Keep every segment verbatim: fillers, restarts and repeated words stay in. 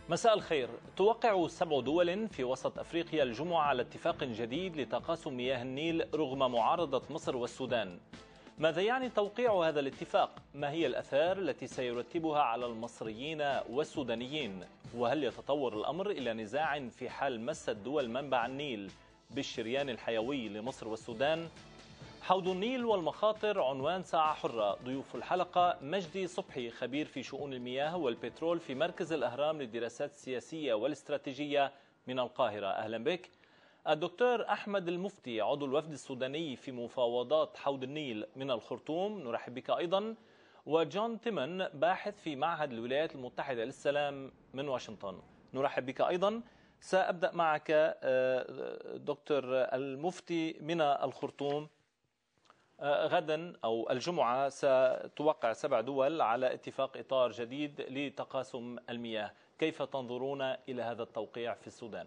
مساء الخير. توقع سبع دول في وسط أفريقيا الجمعة على اتفاق جديد لتقاسم مياه النيل رغم معارضة مصر والسودان. ماذا يعني توقيع هذا الاتفاق؟ ما هي الآثار التي سيرتبها على المصريين والسودانيين؟ وهل يتطور الأمر إلى نزاع في حال مست دول منبع النيل بالشريان الحيوي لمصر والسودان؟ حوض النيل والمخاطر عنوان ساعة حرة. ضيوف الحلقة مجدي صبحي خبير في شؤون المياه والبترول في مركز الأهرام للدراسات السياسية والاستراتيجية من القاهرة، أهلا بك. الدكتور أحمد المفتي عضو الوفد السوداني في مفاوضات حوض النيل من الخرطوم، نرحب بك أيضا. وجون تيمن باحث في معهد الولايات المتحدة للسلام من واشنطن، نرحب بك أيضا. سأبدأ معك دكتور المفتي من الخرطوم. غدا أو الجمعة ستوقع سبع دول على اتفاق إطار جديد لتقاسم المياه، كيف تنظرون إلى هذا التوقيع في السودان؟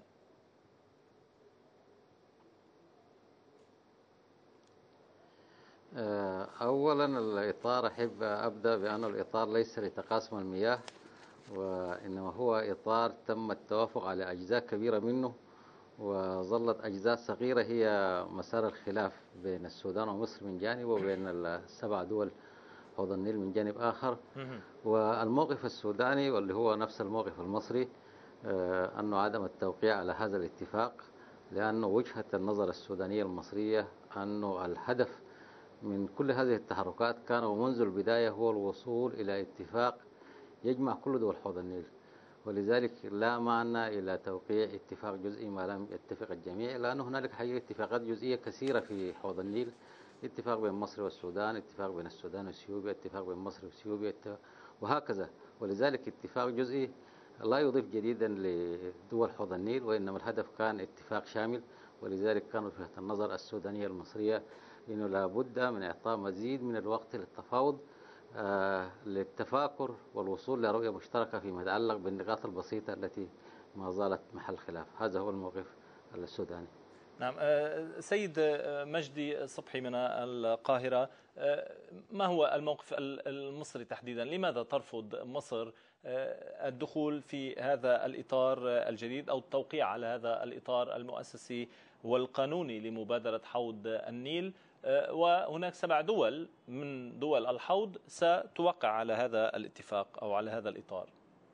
أولا الإطار أحب أبدأ بأن الإطار ليس لتقاسم المياه، وإنما هو إطار تم التوافق على أجزاء كبيرة منه، وظلت أجزاء صغيرة هي مسار الخلاف بين السودان ومصر من جانب وبين السبع دول حوض النيل من جانب آخر. والموقف السوداني واللي هو نفس الموقف المصري أنه عدم التوقيع على هذا الاتفاق، لأنه وجهة النظر السودانية المصرية أنه الهدف من كل هذه التحركات كان ومنذ البداية هو الوصول إلى اتفاق يجمع كل دول حوض النيل، ولذلك لا معنى إلى توقيع اتفاق جزئي ما لم يتفق الجميع، لأن هنالك حقيقة اتفاقات جزئية كثيرة في حوض النيل، اتفاق بين مصر والسودان، اتفاق بين السودان وإثيوبيا، اتفاق بين مصر وإثيوبيا وهكذا. ولذلك اتفاق جزئي لا يضيف جديدا لدول حوض النيل، وإنما الهدف كان اتفاق شامل. ولذلك كان وجهة النظر السودانية المصرية إنه لابد من إعطاء مزيد من الوقت للتفاوض آه للتفاكر والوصول لرؤية مشتركة فيما يتعلق بالنقاط البسيطة التي ما زالت محل خلاف. هذا هو الموقف السوداني. نعم. سيد مجدي صبحي من القاهرة، ما هو الموقف المصري تحديدا؟ لماذا ترفض مصر الدخول في هذا الإطار الجديد أو التوقيع على هذا الإطار المؤسسي والقانوني لمبادرة حوض النيل، وهناك سبع دول من دول الحوض ستوقع على هذا الاتفاق أو على هذا الإطار؟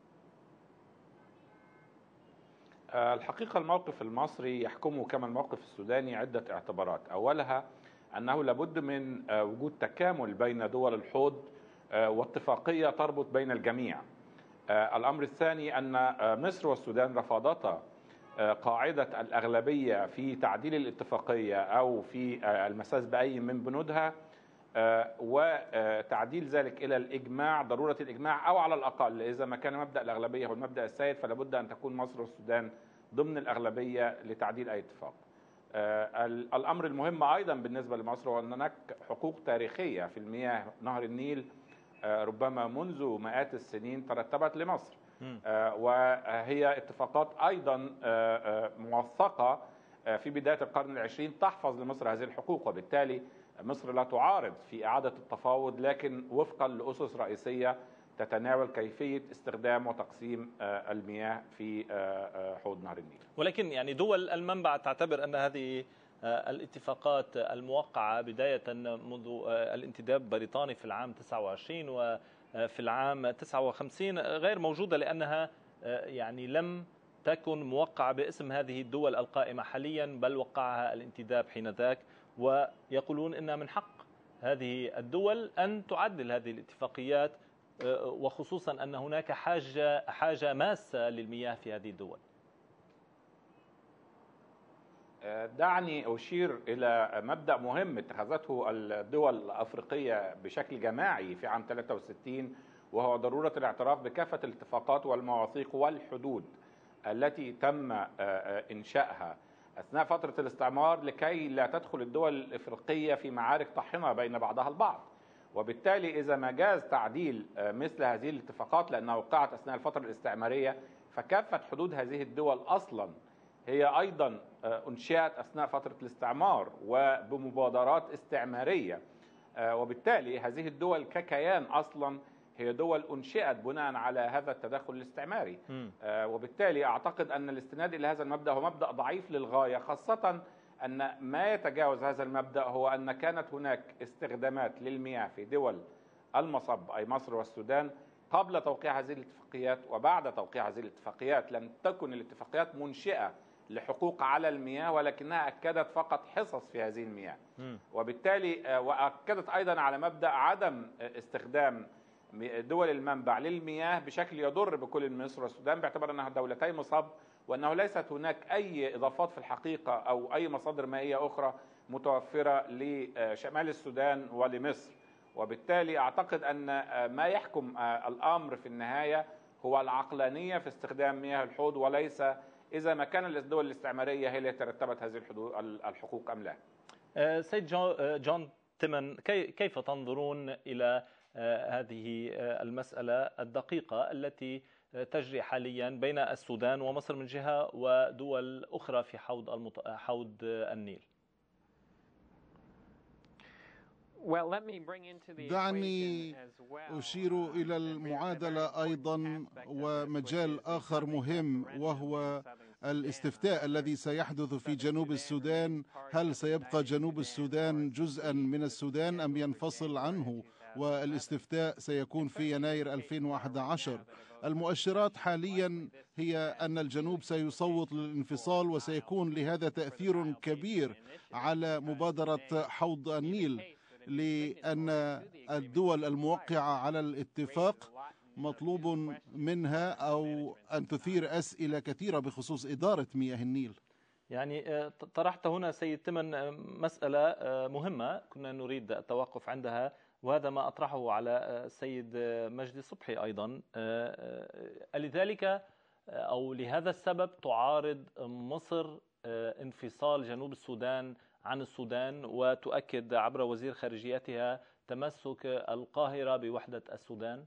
الحقيقة الموقف المصري يحكمه كما الموقف السوداني عدة اعتبارات. أولها أنه لابد من وجود تكامل بين دول الحوض واتفاقية تربط بين الجميع. الأمر الثاني أن مصر والسودان رفضتا قاعدة الأغلبية في تعديل الاتفاقية أو في المساس بأي من بنودها، وتعديل ذلك إلى الإجماع، ضرورة الإجماع، أو على الأقل إذا ما كان مبدأ الأغلبية هو المبدأ السائد فلا بد أن تكون مصر والسودان ضمن الأغلبية لتعديل أي اتفاق. الأمر المهم أيضا بالنسبة لمصر هو أن هناك حقوق تاريخية في المياه نهر النيل ربما منذ مئات السنين ترتبت لمصر، وهي اتفاقات أيضا موثقة في بداية القرن العشرين تحفظ لمصر هذه الحقوق، وبالتالي مصر لا تعارض في إعادة التفاوض، لكن وفقا لأسس رئيسية تتناول كيفية استخدام وتقسيم المياه في حوض نهر النيل. ولكن يعني دول المنبع تعتبر أن هذه الاتفاقات الموقعة بداية منذ الانتداب البريطاني في العام تسعة وعشرين وفي العام تسعة وخمسين غير موجودة، لأنها يعني لم تكن موقعة باسم هذه الدول القائمة حاليا، بل وقعها الانتداب حينذاك، ويقولون إن من حق هذه الدول أن تعدل هذه الاتفاقيات، وخصوصا أن هناك حاجة حاجة ماسة للمياه في هذه الدول. دعني أشير إلى مبدأ مهم اتخذته الدول الأفريقية بشكل جماعي في عام ثلاثة وستين، وهو ضرورة الاعتراف بكافة الاتفاقات والمواثيق والحدود التي تم إنشائها أثناء فترة الاستعمار لكي لا تدخل الدول الإفريقية في معارك طاحنة بين بعضها البعض. وبالتالي إذا ما جاز تعديل مثل هذه الاتفاقات لأنها وقعت أثناء الفترة الاستعمارية، فكافة حدود هذه الدول أصلا هي أيضا أنشئت أثناء فترة الاستعمار وبمبادرات استعمارية، وبالتالي هذه الدول ككيان أصلا هي دول أنشئت بناء على هذا التدخل الاستعماري. آه وبالتالي أعتقد أن الاستناد إلى هذا المبدأ هو مبدأ ضعيف للغاية، خاصة أن ما يتجاوز هذا المبدأ هو أن كانت هناك استخدامات للمياه في دول المصب أي مصر والسودان قبل توقيع هذه الاتفاقيات وبعد توقيع هذه الاتفاقيات. لم تكن الاتفاقيات منشئة لحقوق على المياه، ولكنها أكدت فقط حصص في هذه المياه. وبالتالي وأكدت أيضا على مبدأ عدم استخدام دول المنبع للمياه بشكل يضر بكل مصر والسودان، باعتبار أنها دولتي مصب، وأنه ليست هناك أي إضافات في الحقيقة أو أي مصادر مائية أخرى متوفرة لشمال السودان ولمصر. وبالتالي أعتقد أن ما يحكم الأمر في النهاية هو العقلانية في استخدام مياه الحوض، وليس إذا ما كان الدول الاستعمارية هي التي ترتبت هذه الحقوق أم لا. سيد جون تيمن، كيف تنظرون إلى هذه المسألة الدقيقة التي تجري حاليا بين السودان ومصر من جهة ودول أخرى في حوض المط... حوض النيل؟ دعني أشير إلى المعادلة أيضا ومجال آخر مهم، وهو الاستفتاء الذي سيحدث في جنوب السودان. هل سيبقى جنوب السودان جزءا من السودان أم ينفصل عنه؟ والاستفتاء سيكون في يناير ألفين وأحد عشر. المؤشرات حاليا هي أن الجنوب سيصوت للانفصال، وسيكون لهذا تأثير كبير على مبادرة حوض النيل، لأن الدول الموقعة على الاتفاق مطلوب منها أو أن تثير أسئلة كثيرة بخصوص إدارة مياه النيل. يعني طرحت هنا سيد تيمن مسألة مهمة كنا نريد التوقف عندها، وهذا ما أطرحه على السيد مجدي صبحي أيضا. لذلك أو لهذا السبب تعارض مصر انفصال جنوب السودان عن السودان، وتؤكد عبر وزير خارجيتها تمسك القاهرة بوحدة السودان.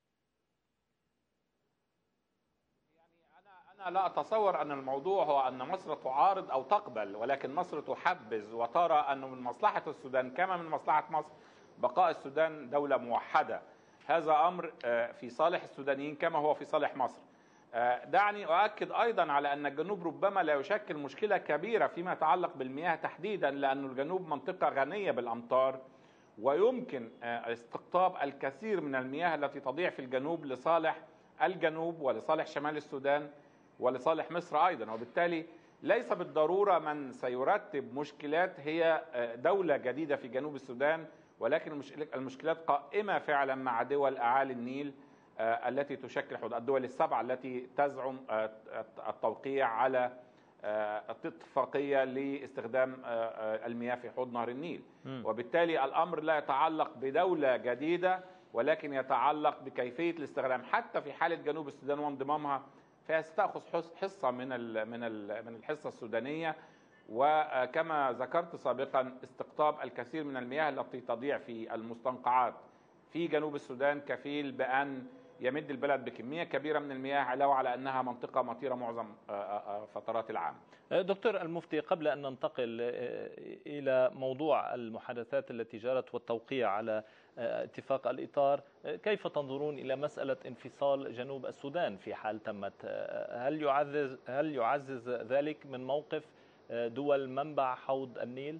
أنا لا أتصور أن الموضوع هو أن مصر تعارض أو تقبل، ولكن مصر تحبذ وترى أنه من مصلحة السودان كما من مصلحة مصر بقاء السودان دولة موحدة. هذا أمر في صالح السودانيين كما هو في صالح مصر. دعني أؤكد أيضا على أن الجنوب ربما لا يشكل مشكلة كبيرة فيما يتعلق بالمياه تحديدا، لأن الجنوب منطقة غنية بالأمطار، ويمكن استقطاب الكثير من المياه التي تضيع في الجنوب لصالح الجنوب ولصالح شمال السودان ولصالح مصر أيضا. وبالتالي ليس بالضرورة من سيرتب مشكلات هي دولة جديدة في جنوب السودان، ولكن المشكلات قائمة فعلا مع دول أعالي النيل التي تشكل حدود الدول السبعة التي تزعم التوقيع على اتفاقية لاستخدام المياه في حوض نهر النيل. وبالتالي الأمر لا يتعلق بدولة جديدة، ولكن يتعلق بكيفية الاستخدام. حتى في حالة جنوب السودان وانضمامها فهي ستأخذ حصة من من من الحصة السودانية، وكما ذكرت سابقا استقطاب الكثير من المياه التي تضيع في المستنقعات في جنوب السودان كفيل بأن يمد البلد بكمية كبيرة من المياه، علاوة على أنها منطقة مطيرة معظم فترات العام. دكتور المفتي، قبل أن ننتقل إلى موضوع المحادثات التي جرت والتوقيع على اتفاق الإطار، كيف تنظرون إلى مسألة انفصال جنوب السودان في حال تمت؟ هل يعزز هل يعزز ذلك من موقف دول منبع حوض النيل؟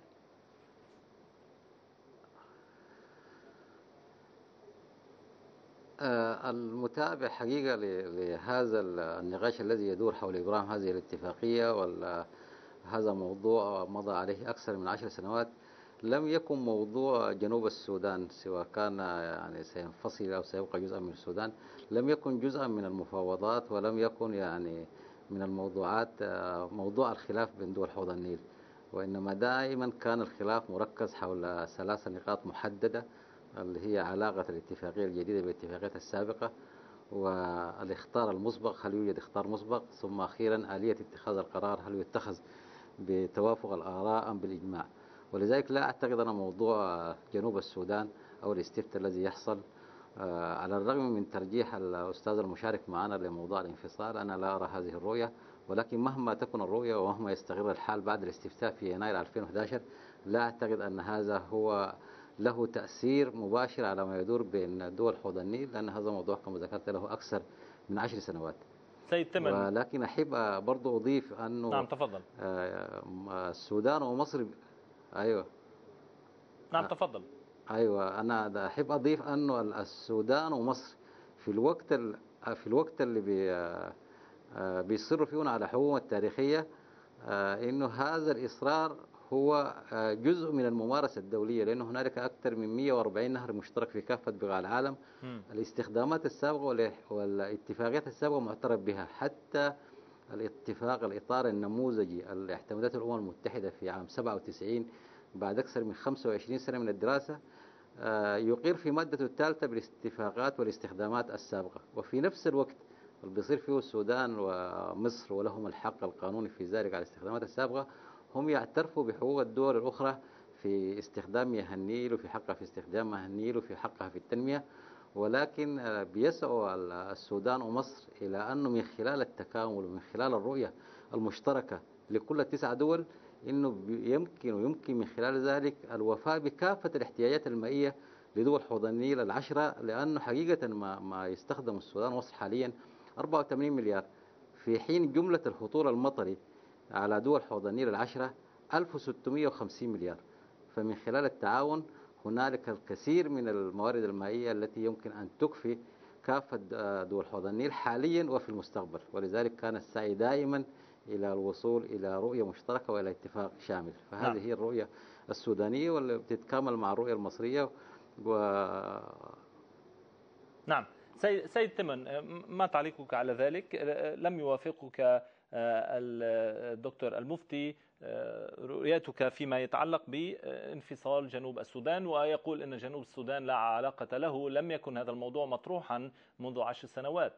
المتابع حقيقة لهذا النقاش الذي يدور حول إبرام هذه الاتفاقية، وهذا موضوع مضى عليه أكثر من عشر سنوات. لم يكن موضوع جنوب السودان، سواء كان يعني سينفصل أو سيبقى جزءا من السودان، لم يكن جزءا من المفاوضات، ولم يكن يعني من الموضوعات موضوع الخلاف بين دول حوض النيل، وإنما دائما كان الخلاف مركز حول ثلاث نقاط محددة، اللي هي علاقة الاتفاقية الجديدة بالاتفاقيات السابقة، والاختيار المسبق، هل يوجد اختيار مسبق، ثم أخيرا آلية اتخاذ القرار، هل يتخذ بتوافق الآراء أم بالإجماع. ولذلك لا أعتقد أن موضوع جنوب السودان أو الاستفتاء الذي يحصل، على الرغم من ترجيح الأستاذ المشارك معنا لموضوع الانفصال، أنا لا أرى هذه الرؤية. ولكن مهما تكن الرؤية ومهما يستقر الحال بعد الاستفتاء في يناير ألفين وأحد عشر، لا أعتقد أن هذا هو له تأثير مباشر على ما يدور بين دول حوض النيل، لأن هذا الموضوع كما ذكرت له أكثر من عشر سنوات. سيد تمن، ولكن أحب برضو أضيف أنه نعم تفضل. السودان ومصر. أيوة نعم تفضل. أيوة أنا أحب أضيف أنه السودان ومصر في الوقت في الوقت اللي بي بيصروا فيه على حقوقهم التاريخية، إنه هذا الإصرار هو جزء من الممارسة الدولية، لأنه هنالك أكثر من مئة وأربعين نهر مشترك في كافة بقاع العالم. م. الاستخدامات السابقة والاتفاقيات السابقة معترف بها، حتى الاتفاق الإطار النموذجي اللي اعتمدته الأمم المتحدة في عام سبعة وتسعين بعد أكثر من خمسة وعشرين سنة من الدراسة، يقر في مادته الثالثة بالاتفاقات والاستخدامات السابقة. وفي نفس الوقت اللي بيصير فيه السودان ومصر ولهم الحق القانوني في ذلك على الاستخدامات السابقة، هم يعترفوا بحقوق الدول الأخرى في استخدام مياه النيل وفي حقها في استخدام مياه النيل وفي حقها في التنمية. ولكن بيسعوا السودان ومصر إلى أنه من خلال التكامل ومن خلال الرؤية المشتركة لكل التسع دول، إنه يمكن ويمكن من خلال ذلك الوفاء بكافة الاحتياجات المائية لدول حوض النيل العشرة، لأنه حقيقة ما, ما يستخدم السودان ومصر حاليا أربعة وثمانين مليار، في حين جملة الخطور المطري على دول حوض النيل العشرة ألف وستمئة وخمسين مليار. فمن خلال التعاون هنالك الكثير من الموارد المائية التي يمكن أن تكفي كافة دول حوض النيل حاليا وفي المستقبل. ولذلك كان السعي دائما إلى الوصول إلى رؤية مشتركة وإلى اتفاق شامل. فهذه نعم. هي الرؤية السودانية واللي بتتكامل مع الرؤية المصرية. و... نعم سيد تمن، ما تعليقك على ذلك؟ لم يوافقك الدكتور المفتي رؤيتك فيما يتعلق بانفصال جنوب السودان، ويقول أن جنوب السودان لا علاقة له، لم يكن هذا الموضوع مطروحا منذ عشر سنوات.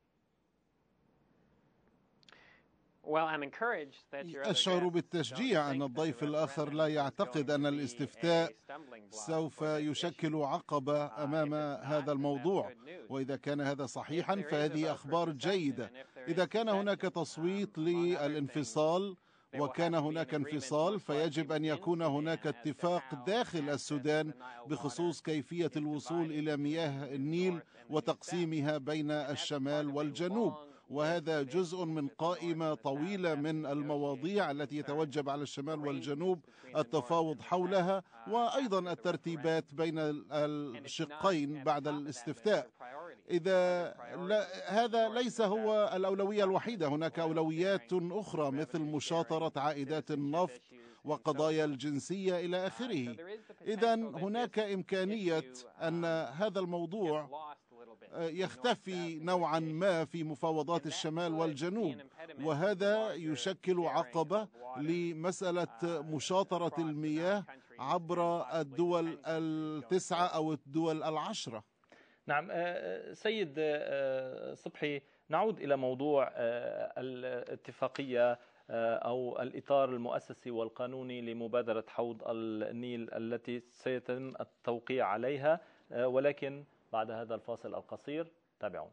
أشعر بالتشجيع أن الضيف الآخر لا يعتقد أن الاستفتاء سوف يشكل عقبة أمام هذا الموضوع، وإذا كان هذا صحيحا فهذه أخبار جيدة. إذا كان هناك تصويت للانفصال وكان هناك انفصال، فيجب أن يكون هناك اتفاق داخل السودان بخصوص كيفية الوصول إلى مياه النيل وتقسيمها بين الشمال والجنوب، وهذا جزء من قائمة طويلة من المواضيع التي يتوجب على الشمال والجنوب التفاوض حولها، وأيضا الترتيبات بين الشقين بعد الاستفتاء. إذا لا هذا ليس هو الأولوية الوحيدة، هناك أولويات أخرى مثل مشاطرة عائدات النفط وقضايا الجنسية إلى آخره. إذن هناك إمكانية أن هذا الموضوع يختفي نوعا ما في مفاوضات الشمال والجنوب، وهذا يشكل عقبة لمسألة مشاطرة المياه عبر الدول التسعة أو الدول العشرة. نعم سيد صبحي، نعود إلى موضوع الاتفاقية أو الإطار المؤسسي والقانوني لمبادرة حوض النيل التي سيتم التوقيع عليها، ولكن بعد هذا الفاصل القصير تابعونا.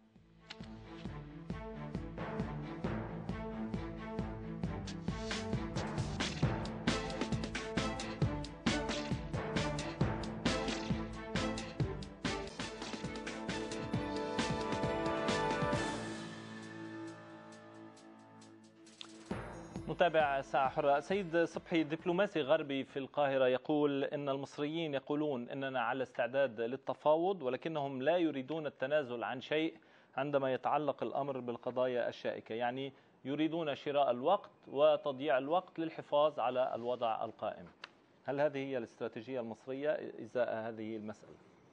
نتابع ساعة حرة. سيد صبحي، دبلوماسي غربي في القاهرة يقول إن المصريين يقولون إننا على استعداد للتفاوض، ولكنهم لا يريدون التنازل عن شيء عندما يتعلق الأمر بالقضايا الشائكة، يعني يريدون شراء الوقت وتضييع الوقت للحفاظ على الوضع القائم. هل هذه هي الاستراتيجية المصرية إزاء هذه المسألة؟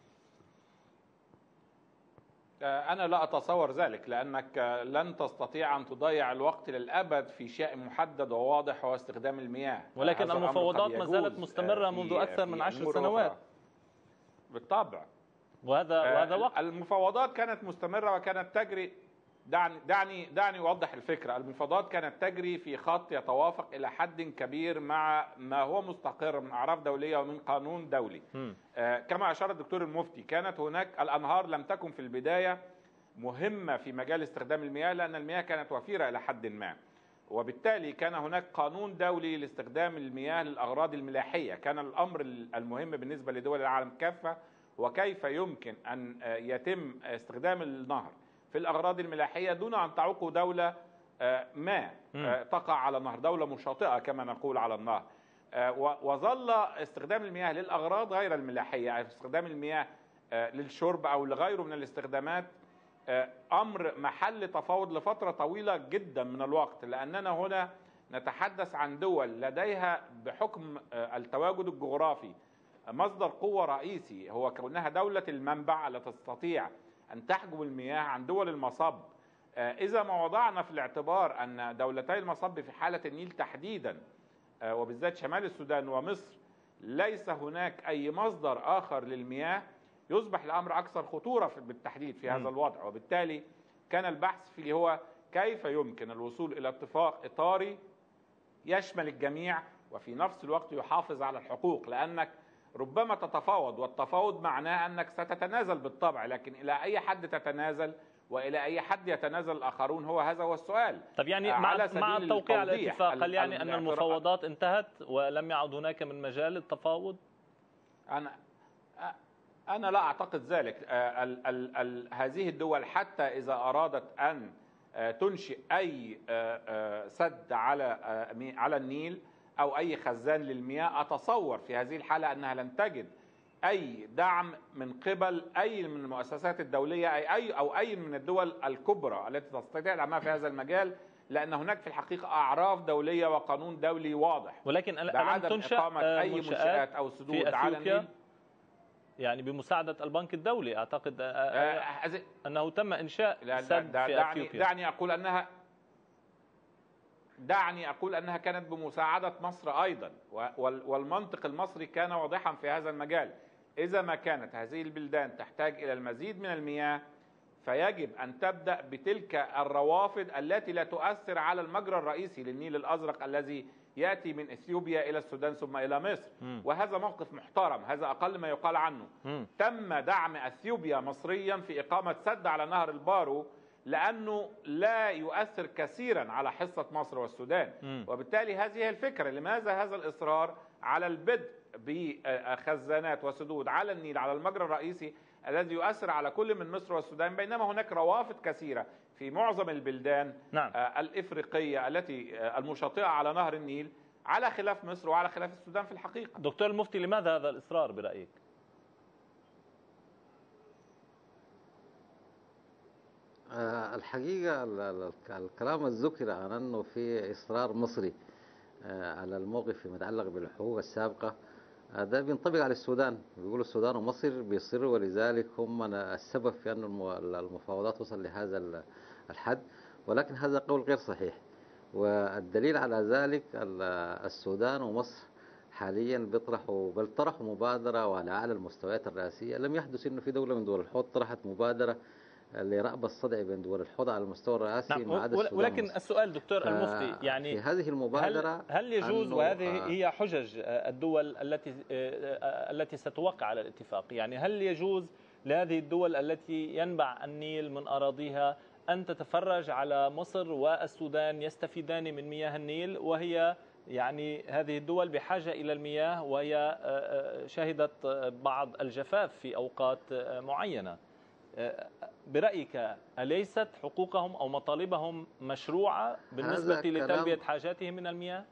أنا لا أتصور ذلك، لأنك لن تستطيع أن تضيع الوقت للأبد في شيء محدد وواضح هو استخدام المياه. ولكن المفاوضات ما زالت مستمرة منذ أكثر من عشر سنوات. بالطبع. وهذا وهذا وقت. المفاوضات كانت مستمرة وكانت تجري. دعني دعني دعني أوضح الفكرة. المفاوضات كانت تجري في خط يتوافق إلى حد كبير مع ما هو مستقر من أعراف دولية ومن قانون دولي. آه كما أشار الدكتور المفتي، كانت هناك الأنهار لم تكن في البداية مهمة في مجال استخدام المياه، لأن المياه كانت وفيرة إلى حد ما، وبالتالي كان هناك قانون دولي لاستخدام المياه للأغراض الملاحية. كان الأمر المهم بالنسبة لدول العالم كافة وكيف يمكن أن يتم استخدام النهر في الأغراض الملاحية دون أن تعوق دولة ما تقع على النهر، دولة مشاطئة كما نقول على النهر. وظل استخدام المياه للأغراض غير الملاحية، استخدام المياه للشرب أو لغيره من الاستخدامات، أمر محل تفاوض لفترة طويلة جدا من الوقت، لأننا هنا نتحدث عن دول لديها بحكم التواجد الجغرافي مصدر قوة رئيسي هو كونها دولة المنبع التي تستطيع أن تحجب المياه عن دول المصب. إذا ما وضعنا في الاعتبار أن دولتي المصب في حالة النيل تحديدا وبالذات شمال السودان ومصر ليس هناك أي مصدر آخر للمياه، يصبح الأمر أكثر خطورة بالتحديد في هذا الوضع. وبالتالي كان البحث فيه هو كيف يمكن الوصول إلى اتفاق إطاري يشمل الجميع وفي نفس الوقت يحافظ على الحقوق، لأنك ربما تتفاوض، والتفاوض معناه أنك ستتنازل بالطبع، لكن إلى أي حد تتنازل وإلى أي حد يتنازل الآخرون؟ هو هذا هو السؤال. طب يعني مع, مع التوقيع على الاتفاق هل يعني أن المفاوضات انتهت ولم يعد هناك من مجال للتفاوض؟ أنا أنا لا أعتقد ذلك. ال ال ال هذه الدول حتى إذا أرادت أن تنشئ أي سد على على النيل أو أي خزان للمياه، أتصور في هذه الحالة أنها لن تجد أي دعم من قبل أي من المؤسسات الدولية أي أي أو أي من الدول الكبرى التي تستطيع العمل في هذا المجال، لأن هناك في الحقيقة أعراف دولية وقانون دولي واضح. ولكن ألم تنشأ إقامة أي منشآت أو سدود على النيل يعني بمساعدة البنك الدولي؟ أعتقد أنه تم إنشاء سد في أثيوبيا. دعني أقول أنها دعني أقول أنها كانت بمساعدة مصر أيضا، والمنطق المصري كان واضحا في هذا المجال. إذا ما كانت هذه البلدان تحتاج إلى المزيد من المياه فيجب أن تبدأ بتلك الروافد التي لا تؤثر على المجرى الرئيسي للنيل الأزرق الذي يأتي من إثيوبيا إلى السودان ثم إلى مصر. م. وهذا موقف محترم، هذا أقل ما يقال عنه. م. تم دعم أثيوبيا مصريا في إقامة سد على نهر البارو لأنه لا يؤثر كثيرا على حصة مصر والسودان. م. وبالتالي هذه هي الفكرة. لماذا هذا الإصرار على البدء بخزانات وسدود على النيل على المجرى الرئيسي الذي يؤثر على كل من مصر والسودان، بينما هناك روافد كثيرة في معظم البلدان نعم. الإفريقية التي المشاطئة على نهر النيل، على خلاف مصر وعلى خلاف السودان في الحقيقة. دكتور المفتي، لماذا هذا الإصرار برأيك؟ الحقيقة الكلام الذكر عن أنه في إصرار مصري على الموقف فيما يتعلق بالحقوق السابقة ده بينطبق على السودان. بيقولوا السودان ومصر بيصروا، ولذلك هم السبب في أن المفاوضات وصل لهذا الحد، ولكن هذا قول غير صحيح. والدليل على ذلك السودان ومصر حاليا بيطرحوا بل طرحوا مبادرة وعلى أعلى المستويات الرئاسية. لم يحدث إنه في دولة من دول الحوض طرحت مبادرة لرأب الصدع بين دول الحوض على المستوى الرئاسي نعم. ما عدا السودان. ولكن السؤال دكتور المفتي، يعني في هذه المبادرة هل, هل يجوز، وهذه هي حجج الدول التي التي ستوقع على الاتفاق، يعني هل يجوز لهذه الدول التي ينبع النيل من أراضيها أن تتفرج على مصر والسودان يستفيدان من مياه النيل، وهي يعني هذه الدول بحاجة إلى المياه وهي شهدت بعض الجفاف في أوقات معينة؟ برأيك أليست حقوقهم أو مطالبهم مشروعة بالنسبة لتلبية حاجاتهم من المياه؟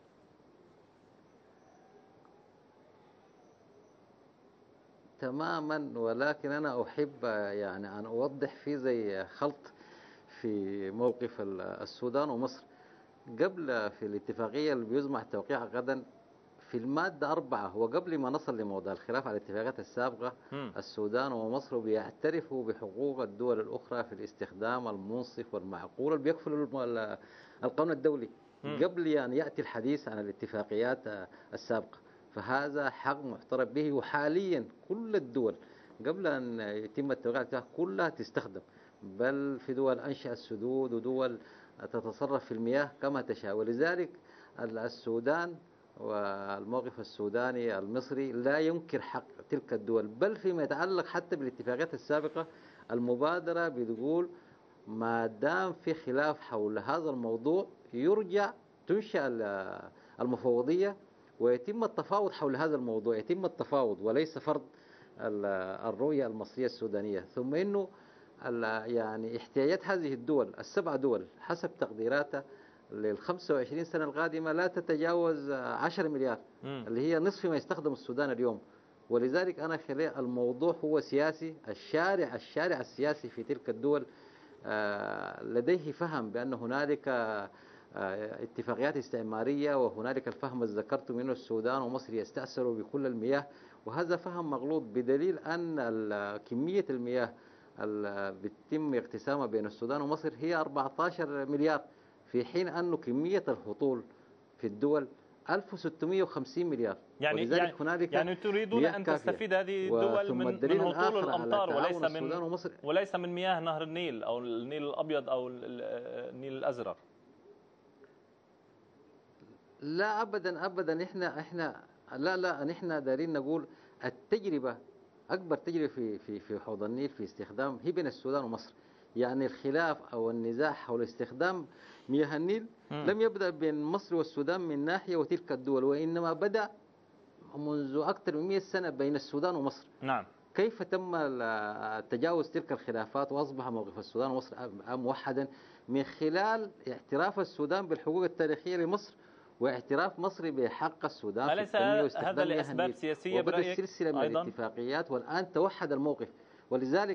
تماما، ولكن أنا أحب يعني أن أوضح في زي خلط في موقف السودان ومصر. قبل في الاتفاقية اللي بيزمع توقيعها غدا في المادة أربعة، وقبل ما نصل لموضوع الخلاف على الاتفاقات السابقة، م. السودان ومصر بيعترفوا بحقوق الدول الأخرى في الاستخدام المنصف والمعقول اللي بيكفل القانون الدولي م. قبل أن يأتي الحديث عن الاتفاقيات السابقة. فهذا حق محترف به، وحاليا كل الدول قبل أن يتم التوقيع كلها تستخدم، بل في دول أنشأت السدود ودول تتصرف في المياه كما تشاء. ولذلك السودان والموقف السوداني المصري لا ينكر حق تلك الدول، بل فيما يتعلق حتى بالاتفاقات السابقة المبادرة بتقول ما دام في خلاف حول هذا الموضوع يرجع تنشأ المفوضية ويتم التفاوض حول هذا الموضوع، يتم التفاوض وليس فرض الرؤية المصرية السودانية. ثم إنه يعني احتياجات هذه الدول السبع دول حسب تقديراتها للخمسة وعشرين سنة القادمة لا تتجاوز عشرة مليار م. اللي هي نصف ما يستخدم السودان اليوم. ولذلك أنا خلي الموضوع هو سياسي. الشارع الشارع السياسي في تلك الدول لديه فهم بأن هنالك اتفاقيات استعمارية، وهنالك الفهم الذي ذكرت منه السودان ومصر يستأثروا بكل المياه، وهذا فهم مغلوط بدليل أن كمية المياه اللي بيتم اقتسامها بين السودان ومصر هي أربعة عشر مليار، في حين أن كمية الهطول في الدول ألف وستمئة وخمسين مليار. يعني يعني, هنالك يعني تريدون أن تستفيد هذه الدول من, من هطول الأمطار وليس من وليس من مياه نهر النيل أو النيل الأبيض أو النيل الأزرق؟ لا أبدا أبدا. إحنا إحنا لا لا نحن دارين نقول التجربة أكبر تجربة في في في حوض النيل في استخدام هي بين السودان ومصر. يعني الخلاف أو النزاع حول استخدام مياه النيل م. لم يبدأ بين مصر والسودان من ناحية وتلك الدول، وإنما بدأ منذ أكثر من مئة سنة بين السودان ومصر. نعم. كيف تم تجاوز تلك الخلافات وأصبح موقف السودان ومصر موحدا من خلال اعتراف السودان بالحقوق التاريخية لمصر واعتراف مصر بحق السودان في التنمية واستخدام مياه النيل، سياسية وبدأ سلسلة من أيضاً الاتفاقيات، والآن توحد الموقف. ولذلك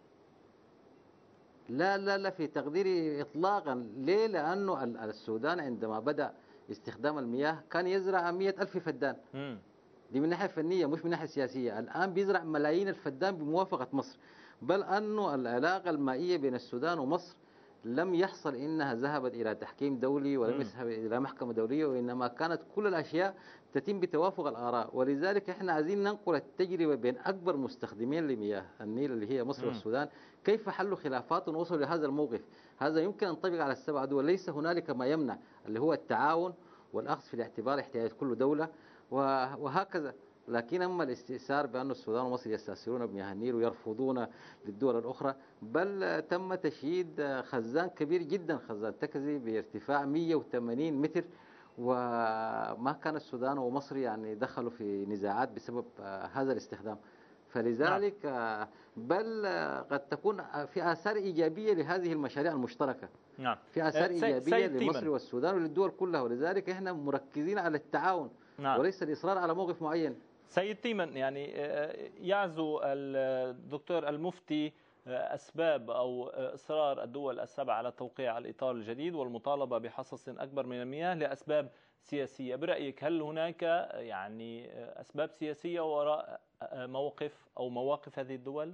لا لا لا في تقديري إطلاقا. ليه؟ لأنه السودان عندما بدأ استخدام المياه كان يزرع مئة ألف فدان، م. دي من ناحية فنية مش من ناحية سياسية. الآن بيزرع ملايين الفدان بموافقة مصر، بل أنه العلاقة المائية بين السودان ومصر لم يحصل إنها ذهبت إلى تحكيم دولي ولم يذهب إلى محكمة دولية، وإنما كانت كل الأشياء تتم بتوافق الآراء. ولذلك إحنا عايزين ننقل التجربة بين أكبر مستخدمين لمياه النيل اللي هي مصر م. والسودان، كيف حلوا خلافات ووصلوا لهذا الموقف. هذا يمكن أن ينطبق على السبع دول، ليس هنالك ما يمنع اللي هو التعاون والأخذ في الاعتبار احتياجات كل دولة وهكذا. لكن أما الاستئثار بأن السودان ومصر يستأثرون بمياه النيل ويرفضون للدول الأخرى، بل تم تشييد خزان كبير جدا، خزان تكزي بارتفاع مئة وثمانين متر، وما كان السودان ومصر يعني دخلوا في نزاعات بسبب هذا الاستخدام. فلذلك بل قد تكون في آثار إيجابية لهذه المشاريع المشتركة. نعم. في آثار إيجابية لمصر والسودان وللدول كلها، ولذلك احنا مركزين على التعاون نعم. وليس الإصرار على موقف معين. سيد تيمن، يعني يعزو الدكتور المفتي أسباب أو إصرار الدول السبع على توقيع الإطار الجديد والمطالبة بحصص أكبر من المياه لأسباب سياسية. برأيك هل هناك يعني أسباب سياسية وراء موقف أو مواقف هذه الدول؟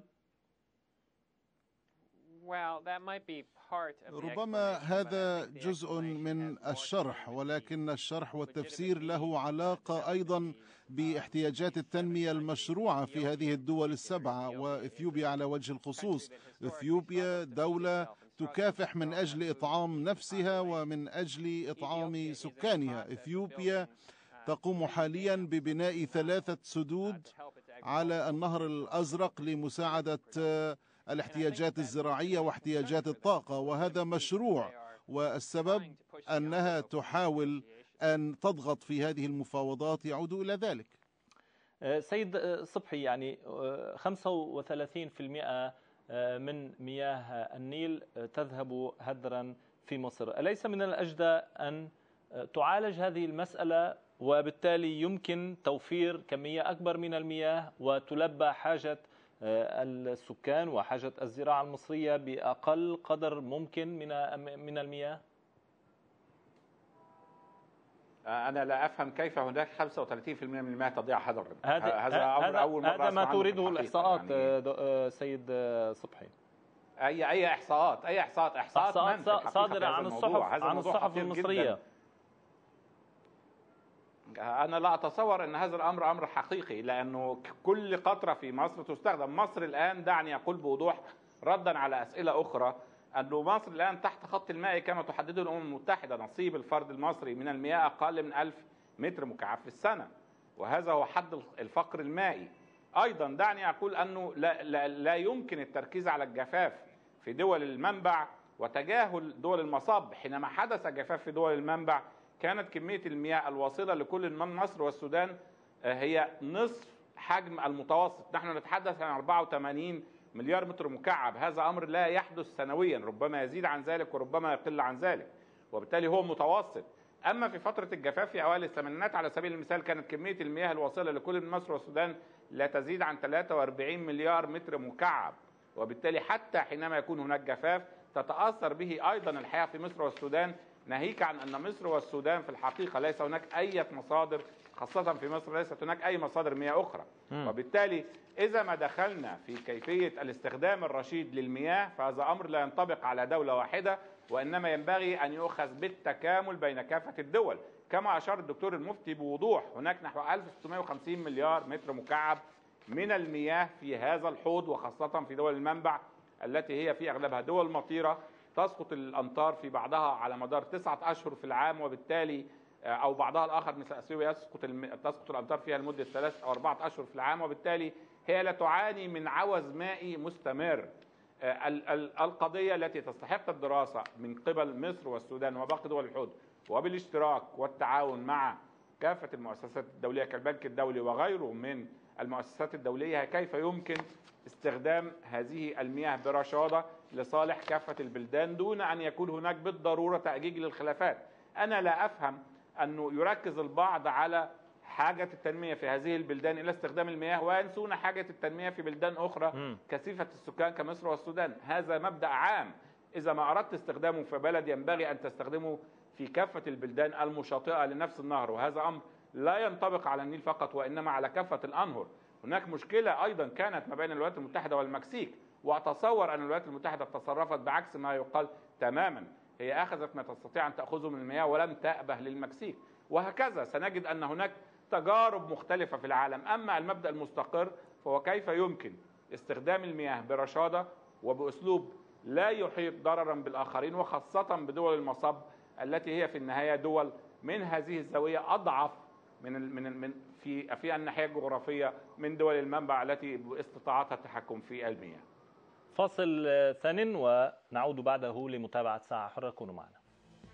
ربما هذا جزء من الشرح، ولكن الشرح والتفسير له علاقة أيضا باحتياجات التنمية المشروعة في هذه الدول السبعة، وإثيوبيا على وجه الخصوص. إثيوبيا دولة تكافح من أجل إطعام نفسها ومن أجل إطعام سكانها. إثيوبيا تقوم حاليا ببناء ثلاثة سدود على النهر الأزرق لمساعدة الاحتياجات الزراعية واحتياجات الطاقة، وهذا مشروع، والسبب أنها تحاول أن تضغط في هذه المفاوضات يعود إلى ذلك. سيد صبحي، يعني خمسة وثلاثين بالمئة من مياه النيل تذهب هدرا في مصر. أليس من الأجدى أن تعالج هذه المسألة وبالتالي يمكن توفير كمية أكبر من المياه وتلبى حاجة السكان وحاجة الزراعة المصرية بأقل قدر ممكن من من المياه؟ أنا لا أفهم كيف هناك خمسة وثلاثين بالمئة من المياه تضيع هدرا. هذا هذا أول مرة هذا ما تريده الإحصاءات يعني. سيد صبحي، أي أي إحصاءات أي إحصاءات إحصاءات, إحصاءات صادرة عن الصحف عن الصحف المصرية جداً. أنا لا أتصور أن هذا الأمر أمر حقيقي، لأنه كل قطرة في مصر تستخدم. مصر الآن، دعني أقول بوضوح ردا على أسئلة أخرى، أنه مصر الآن تحت خط الماء كما تحدده الأمم المتحدة. نصيب الفرد المصري من المياه أقل من ألف متر مكعب في السنة، وهذا هو حد الفقر المائي. أيضا دعني أقول أنه لا, لا, لا يمكن التركيز على الجفاف في دول المنبع وتجاهل دول المصب. حينما حدث جفاف في دول المنبع كانت كمية المياه الواصلة لكل من مصر والسودان هي نصف حجم المتوسط. نحن نتحدث عن أربعة وثمانين مليار متر مكعب، هذا أمر لا يحدث سنويا، ربما يزيد عن ذلك وربما يقل عن ذلك، وبالتالي هو متوسط. أما في فترة الجفاف في أوائل الثمانينات على سبيل المثال كانت كمية المياه الواصلة لكل من مصر والسودان لا تزيد عن ثلاثة وأربعين مليار متر مكعب، وبالتالي حتى حينما يكون هناك جفاف تتأثر به أيضا الحياة في مصر والسودان، ناهيك عن أن مصر والسودان في الحقيقة ليس هناك أي مصادر، خاصة في مصر ليست هناك أي مصادر مياه أخرى. م. وبالتالي إذا ما دخلنا في كيفية الاستخدام الرشيد للمياه فهذا أمر لا ينطبق على دولة واحدة، وإنما ينبغي أن يؤخذ بالتكامل بين كافة الدول. كما أشار الدكتور المفتي بوضوح، هناك نحو ألف وستمائة وخمسين مليار متر مكعب من المياه في هذا الحوض، وخاصة في دول المنبع التي هي في أغلبها دول مطيرة، تسقط الأمطار في بعضها على مدار تسعة أشهر في العام، وبالتالي أو بعضها الآخر مثل أثيوبيا يسقط تسقط الأمطار فيها لمدة ثلاث أو أربعة أشهر في العام، وبالتالي هي لا تعاني من عوز مائي مستمر. القضية التي تستحق الدراسة من قبل مصر والسودان وباقي دول الحوض وبالاشتراك والتعاون مع كافة المؤسسات الدولية كالبنك الدولي وغيره من المؤسسات الدولية، كيف يمكن استخدام هذه المياه برشادة لصالح كافة البلدان دون أن يكون هناك بالضرورة تأجيج للخلافات. أنا لا أفهم أنه يركز البعض على حاجة التنمية في هذه البلدان إلى استخدام المياه وينسون حاجة التنمية في بلدان أخرى كثيفة السكان كمصر والسودان. هذا مبدأ عام، إذا ما أردت استخدامه في بلد ينبغي أن تستخدمه في كافة البلدان المشاطئة لنفس النهر، وهذا أمر لا ينطبق على النيل فقط وإنما على كافة الأنهر. هناك مشكلة أيضا كانت ما بين الولايات المتحدة والمكسيك، وأتصور أن الولايات المتحدة تصرفت بعكس ما يقال تماما، هي أخذت ما تستطيع أن تأخذه من المياه ولم تأبه للمكسيك، وهكذا سنجد أن هناك تجارب مختلفة في العالم. أما المبدأ المستقر فهو كيف يمكن استخدام المياه برشادة وبأسلوب لا يحيط ضررا بالآخرين، وخاصة بدول المصب التي هي في النهاية دول من هذه الزاوية أضعف من من من في في الناحية الجغرافية من دول المنبع التي باستطاعتها التحكم في المياه. فاصل ثان ونعود بعده لمتابعة ساعة حرة، كونوا معنا.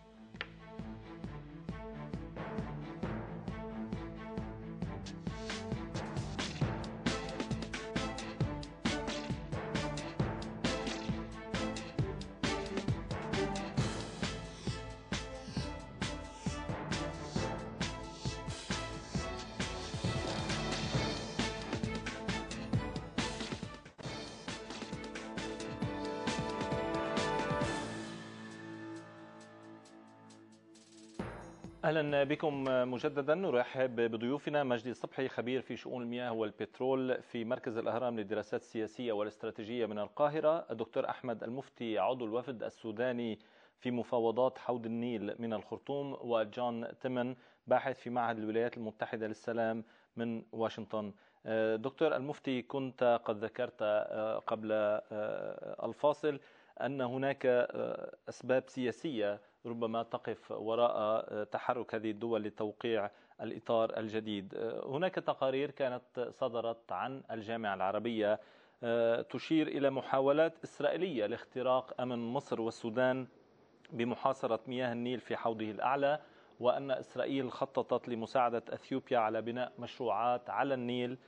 أهلا بكم مجددا. نرحب بضيوفنا مجدي الصبحي، خبير في شؤون المياه والبترول في مركز الأهرام للدراسات السياسية والاستراتيجية من القاهرة، الدكتور أحمد المفتي عضو الوفد السوداني في مفاوضات حوض النيل من الخرطوم، وجون تيمن باحث في معهد الولايات المتحدة للسلام من واشنطن. دكتور المفتي، كنت قد ذكرت قبل الفاصل أن هناك أسباب سياسية ربما تقف وراء تحرك هذه الدول لتوقيع الإطار الجديد. هناك تقارير كانت صدرت عن الجامعة العربية تشير إلى محاولات إسرائيلية لاختراق أمن مصر والسودان بمحاصرة مياه النيل في حوضه الأعلى، وأن إسرائيل خططت لمساعدة أثيوبيا على بناء مشروعات على النيل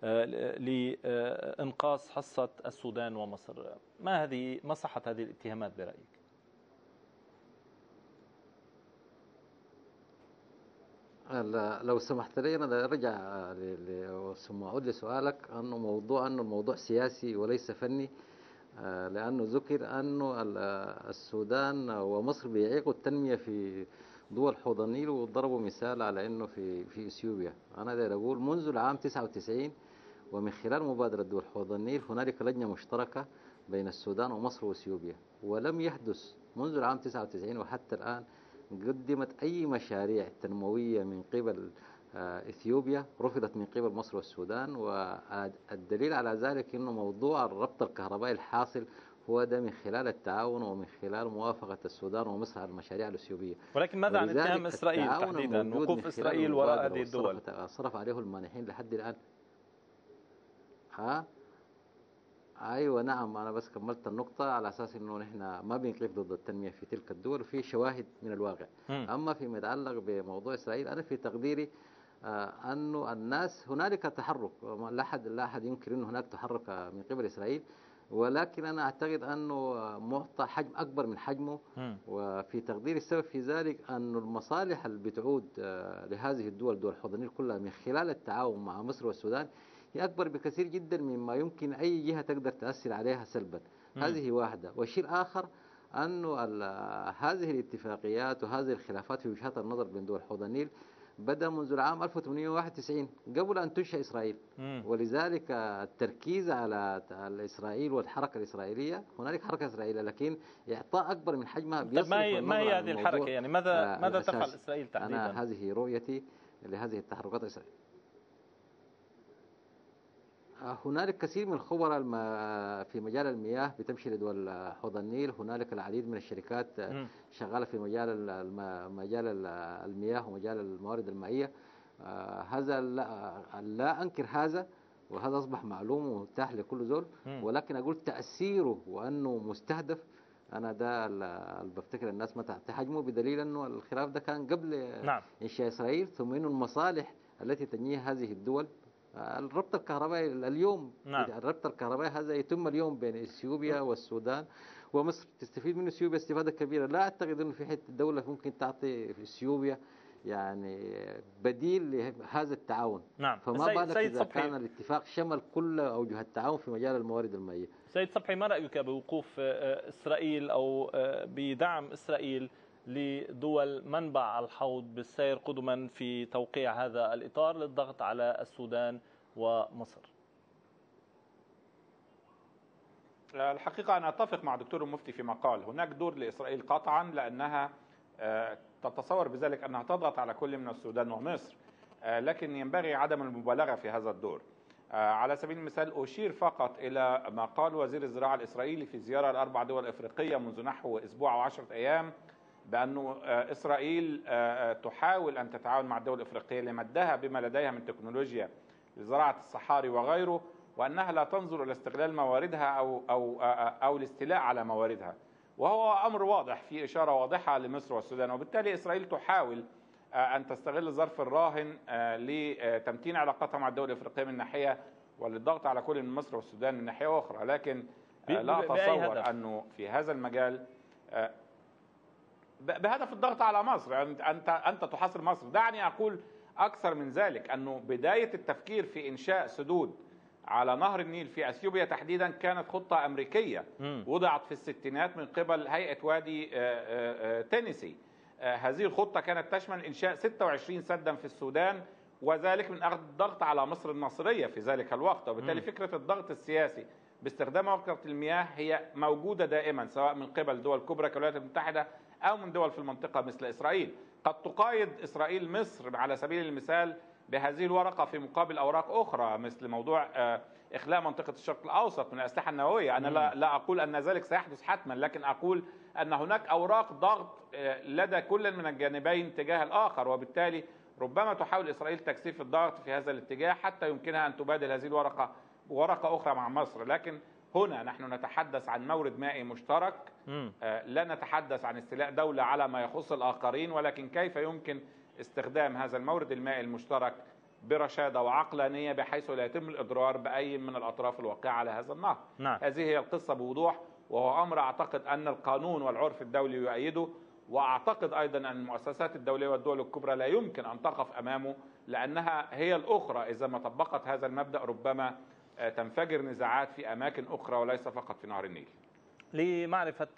لإنقاذ حصة السودان ومصر. ما هذه ما صحة هذه الاتهامات برأيك؟ لو سمحت لي أنا أرجع ثم أعود لسؤالك أنه موضوع أنه الموضوع سياسي وليس فني، لأنه ذكر أنه السودان ومصر بيعيقوا التنمية في دول حوض النيل، وضربوا مثال على أنه في في إثيوبيا. أنا داير أقول منذ العام تسعة وتسعين ومن خلال مبادرة دول حوض النيل هنالك لجنة مشتركة بين السودان ومصر وإثيوبيا، ولم يحدث منذ العام تسعة وتسعين وحتى الآن قدمت أي مشاريع تنموية من قبل إثيوبيا رفضت من قبل مصر والسودان. والدليل على ذلك أنه موضوع الربط الكهربائي الحاصل هو ده من خلال التعاون ومن خلال موافقة السودان ومصر على المشاريع الإثيوبية. ولكن ماذا عن اتهام إسرائيل تحديدا، وقوف إسرائيل وراء هذه الدول؟ صرف عليه المانحين لحد الآن. ها ايوه نعم، انا بس كملت النقطه على اساس انه نحن ما بنقف ضد التنميه في تلك الدول، في شواهد من الواقع. م. اما فيما يتعلق بموضوع اسرائيل، انا في تقديري آه انه الناس هنالك تحرك، لا احد لا احد ينكر انه هناك تحرك آه، من قبل اسرائيل، ولكن انا اعتقد انه آه، معطى حجم اكبر من حجمه. م. وفي تقديري السبب في ذلك انه المصالح اللي بتعود آه، لهذه الدول، دول الحضن كلها، من خلال التعاون مع مصر والسودان هي أكبر بكثير جدا مما يمكن أي جهة تقدر تأثر عليها سلبا. م. هذه واحدة. والشيء الآخر أنه ال- هذه الاتفاقيات وهذه الخلافات في وجهات النظر بين دول حوض النيل بدأ منذ العام ألف وثمانمئة وواحد وتسعين قبل أن تنشأ إسرائيل. م. ولذلك التركيز على إسرائيل والحركة الإسرائيلية، هنالك حركة إسرائيلية لكن إعطاء أكبر من حجمها طب بيصرف ما هي ما هي النظر عن هذه الموضوع الحركة؟ يعني ماذا آه، ماذا تفعل الأساسي. إسرائيل تحديدا؟ أنا هذه رؤيتي لهذه التحركات الإسرائيلية. هنالك كثير من الخبراء الم- في مجال المياه بتمشي لدول حوض النيل. هنالك العديد من الشركات م. شغالة في مجال الم- مجال المياه ومجال الموارد المائية. آه، هذا لا, لا أنكر هذا، وهذا أصبح معلوم ومتاح لكل زول. م. ولكن أقول تأثيره وأنه مستهدف، أنا ده اللي بفتكر الناس ما تعطي حجمه، بدليل أنه الخلاف ده كان قبل نعم. إنشاء إسرائيل، ثم أنه المصالح التي تنميها هذه الدول. الربط الكهربائي اليوم، نعم. الربط الكهربائي هذا يتم اليوم بين اثيوبيا والسودان ومصر، تستفيد منه اثيوبيا استفاده كبيره. لا اعتقد انه في حته دوله ممكن تعطي في اثيوبيا يعني بديل لهذا التعاون. نعم. فما سيد, بالك سيد اذا صبحي. كان الاتفاق شمل كل اوجه التعاون في مجال الموارد المائيه. سيد صبحي، ما رأيك بوقوف إسرائيل أو بدعم إسرائيل لدول منبع الحوض بالسير قدما في توقيع هذا الإطار للضغط على السودان ومصر؟ الحقيقة أنا أتفق مع دكتور المفتي فيما قال. هناك دور لإسرائيل قطعا، لأنها تتصور بذلك أنها تضغط على كل من السودان ومصر، لكن ينبغي عدم المبالغة في هذا الدور. على سبيل المثال أشير فقط إلى ما قال وزير الزراعة الإسرائيلي في زيارة لأربع دول إفريقية منذ نحو أسبوع أو عشرة أيام، بأن إسرائيل تحاول أن تتعاون مع الدول الإفريقية لمدها بما لديها من تكنولوجيا لزراعة الصحاري وغيره، وأنها لا تنظر إلى استغلال مواردها أو أو أو الاستيلاء على مواردها، وهو أمر واضح في إشارة واضحة لمصر والسودان. وبالتالي إسرائيل تحاول أن تستغل الظرف الراهن لتمتين علاقتها مع الدول الإفريقية من ناحية، وللضغط على كل من مصر والسودان من ناحية أخرى. لكن لا أتصور أنه في هذا المجال بهدف الضغط على مصر. أنت أنت تحاصر مصر. دعني أقول أكثر من ذلك، أنه بداية التفكير في إنشاء سدود على نهر النيل في أثيوبيا تحديدا كانت خطة أمريكية وضعت في الستينات من قبل هيئة وادي تينيسي. هذه الخطة كانت تشمل إنشاء ستة وعشرين سدا في السودان، وذلك من أخذ الضغط على مصر الناصرية في ذلك الوقت. وبالتالي فكرة الضغط السياسي باستخدام موقع المياه هي موجودة دائما، سواء من قبل دول كبرى كالولايات المتحدة أو من دول في المنطقة مثل إسرائيل. قد تقايد إسرائيل مصر على سبيل المثال بهذه الورقة في مقابل أوراق أخرى، مثل موضوع إخلاء منطقة الشرق الأوسط من الأسلحة النووية. أنا لا, لا أقول أن ذلك سيحدث حتما، لكن أقول أن هناك أوراق ضغط لدى كل من الجانبين تجاه الآخر، وبالتالي ربما تحاول إسرائيل تكثيف الضغط في هذا الاتجاه حتى يمكنها أن تبادل هذه الورقة بورقة أخرى مع مصر. لكن هنا نحن نتحدث عن مورد مائي مشترك، لا نتحدث عن استيلاء دولة على ما يخص الآخرين، ولكن كيف يمكن استخدام هذا المورد المائي المشترك برشادة وعقلانية بحيث لا يتم الإضرار بأي من الأطراف الواقعة على هذا النهر. نعم. هذه هي القصة بوضوح، وهو أمر أعتقد أن القانون والعرف الدولي يؤيده، وأعتقد أيضا أن المؤسسات الدولية والدول الكبرى لا يمكن أن تقف أمامه، لأنها هي الأخرى إذا ما طبقت هذا المبدأ ربما تنفجر نزاعات في أماكن أخرى وليس فقط في نهر النيل. لمعرفة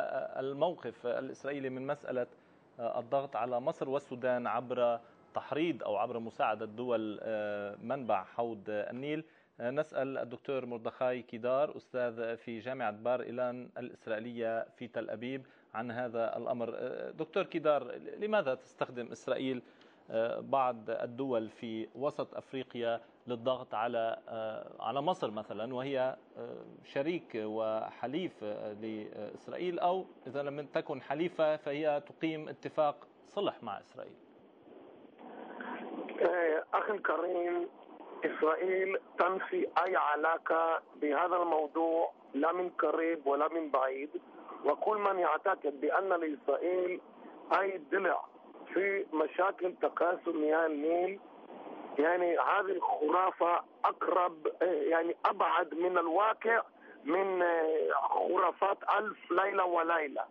الموقف الإسرائيلي من مسألة الضغط على مصر والسودان عبر تحريض أو عبر مساعدة دول منبع حوض النيل، نسأل الدكتور مردخاي كيدار أستاذ في جامعة بار إيلان الإسرائيلية في تل أبيب عن هذا الأمر. دكتور كيدار، لماذا تستخدم إسرائيل بعض الدول في وسط أفريقيا للضغط على على مصر مثلا، وهي شريك وحليف لإسرائيل، أو إذا لم تكن حليفة فهي تقيم اتفاق صلح مع إسرائيل؟ أخي الكريم، إسرائيل تنفي أي علاقة بهذا الموضوع لا من قريب ولا من بعيد، وكل من يعتقد بأن لإسرائيل أي ضلع في مشاكل تكاثر مياه النيل يعني هذه الخرافة أقرب يعني أبعد من الواقع من خرافات ألف ليلة وليلة.